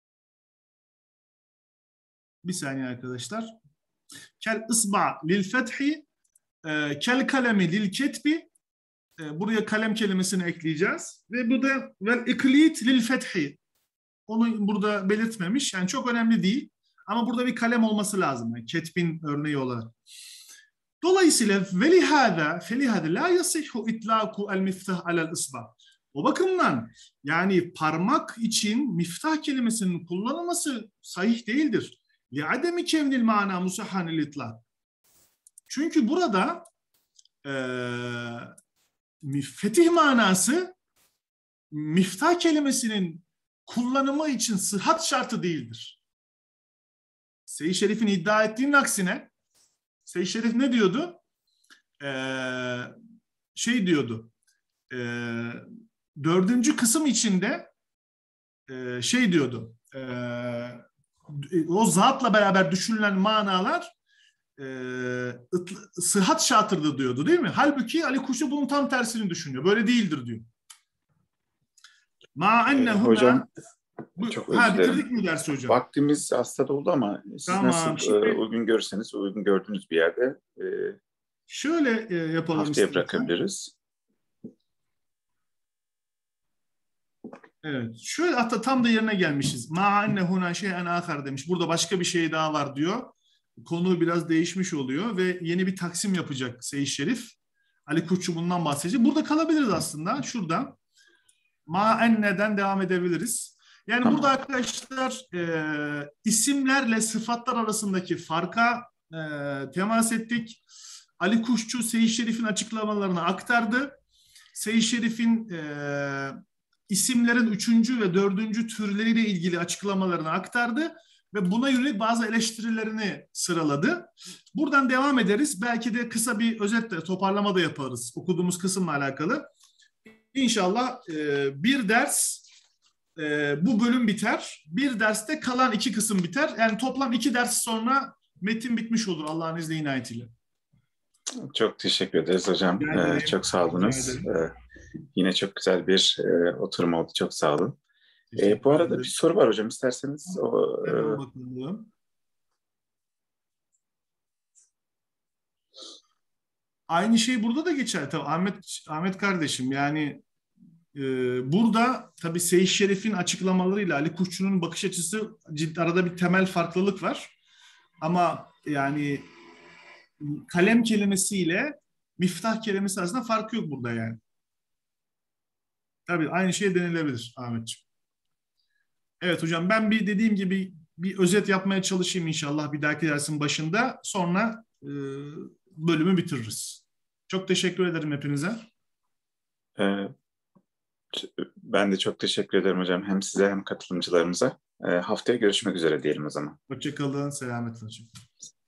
bir saniye arkadaşlar. Kel isba lil fethi e, kel kalemi lil ketbi e, buraya kalem kelimesini ekleyeceğiz. Ve bu da vel iklit lil fethi. Onu burada belirtmemiş. Yani çok önemli değil. Ama burada bir kalem olması lazım. Yani ketbin örneği olarak. Dolayısıyla velihâdâ felihâdâ la yasihhu itlâku el miftah alel isba. O bakımdan yani parmak için miftah kelimesinin kullanılması sahih değildir. Li'ademi kevnil mana musahhanil itlâk. Çünkü burada e, fetih manası miftah kelimesinin kullanımı için sıhhat şartı değildir. Seyyid Şerif'in iddia ettiğinin aksine Seyyid Şerif ne diyordu? Ee, şey diyordu. E, dördüncü kısım içinde e, şey diyordu. E, o zatla beraber düşünülen manalar e, sıhhat şartıdır diyordu değil mi? Halbuki Ali Kuşçu bunun tam tersini düşünüyor. Böyle değildir diyor. Ma Ee, hocam bu, çok ha, özür dilerim. bitirdik mi dersi hocam? Vaktimiz aslında doldu ama siz tamam, nasıl şimdi, e, uygun görürseniz, uygun gördüğünüz bir yerde e, şöyle e, yapalım haftaya istedim. bırakabiliriz. Evet. Şöyle hatta tam da yerine gelmişiz. Ma enne huna şey'en ahar demiş. Burada başka bir şey daha var diyor. Konu biraz değişmiş oluyor ve yeni bir taksim yapacak Seyyid Şerif. Ali Kuşçu bundan bahsedecek. Burada kalabiliriz aslında. Şurada. Ma enne'den devam edebiliriz. Yani Tamam. burada arkadaşlar e, isimlerle sıfatlar arasındaki farka e, temas ettik. Ali Kuşçu Seyyid Şerif'in açıklamalarını aktardı. Seyyid Şerif'in e, isimlerin üçüncü ve dördüncü türleriyle ilgili açıklamalarını aktardı ve buna yönelik bazı eleştirilerini sıraladı. Buradan devam ederiz. Belki de kısa bir özetle toparlama da yaparız okuduğumuz kısımla alakalı. İnşallah e, bir ders e, bu bölüm biter. Bir derste kalan iki kısım biter. Yani toplam iki ders sonra metin bitmiş olur Allah'ın izniyle inayetiyle. Çok teşekkür ederiz hocam. Ee, çok sağ olunuz. Ee, yine çok güzel bir e, oturum oldu. Çok sağ olun. Ee, bu arada bir soru var hocam isterseniz. O, e... bakalım. Aynı şey burada da geçer tabii Ahmet Ahmet kardeşim. Yani e, burada tabii Seyyid Şerif'in açıklamalarıyla Ali Kuşçu'nun bakış açısı ciddi arada bir temel farklılık var. Ama yani kalem kelimesiyle miftah kelimesi arasında fark yok burada yani. Tabii aynı şey denilebilir Ahmetciğim. Evet hocam ben bir dediğim gibi bir özet yapmaya çalışayım inşallah bir dahaki dersin başında. Sonra e, bölümü bitiririz. Çok teşekkür ederim hepinize. Ee, ben de çok teşekkür ederim hocam. Hem size hem katılımcılarımıza. Ee, haftaya görüşmek üzere diyelim o zaman. Hoşça kalın. Selametle hocam.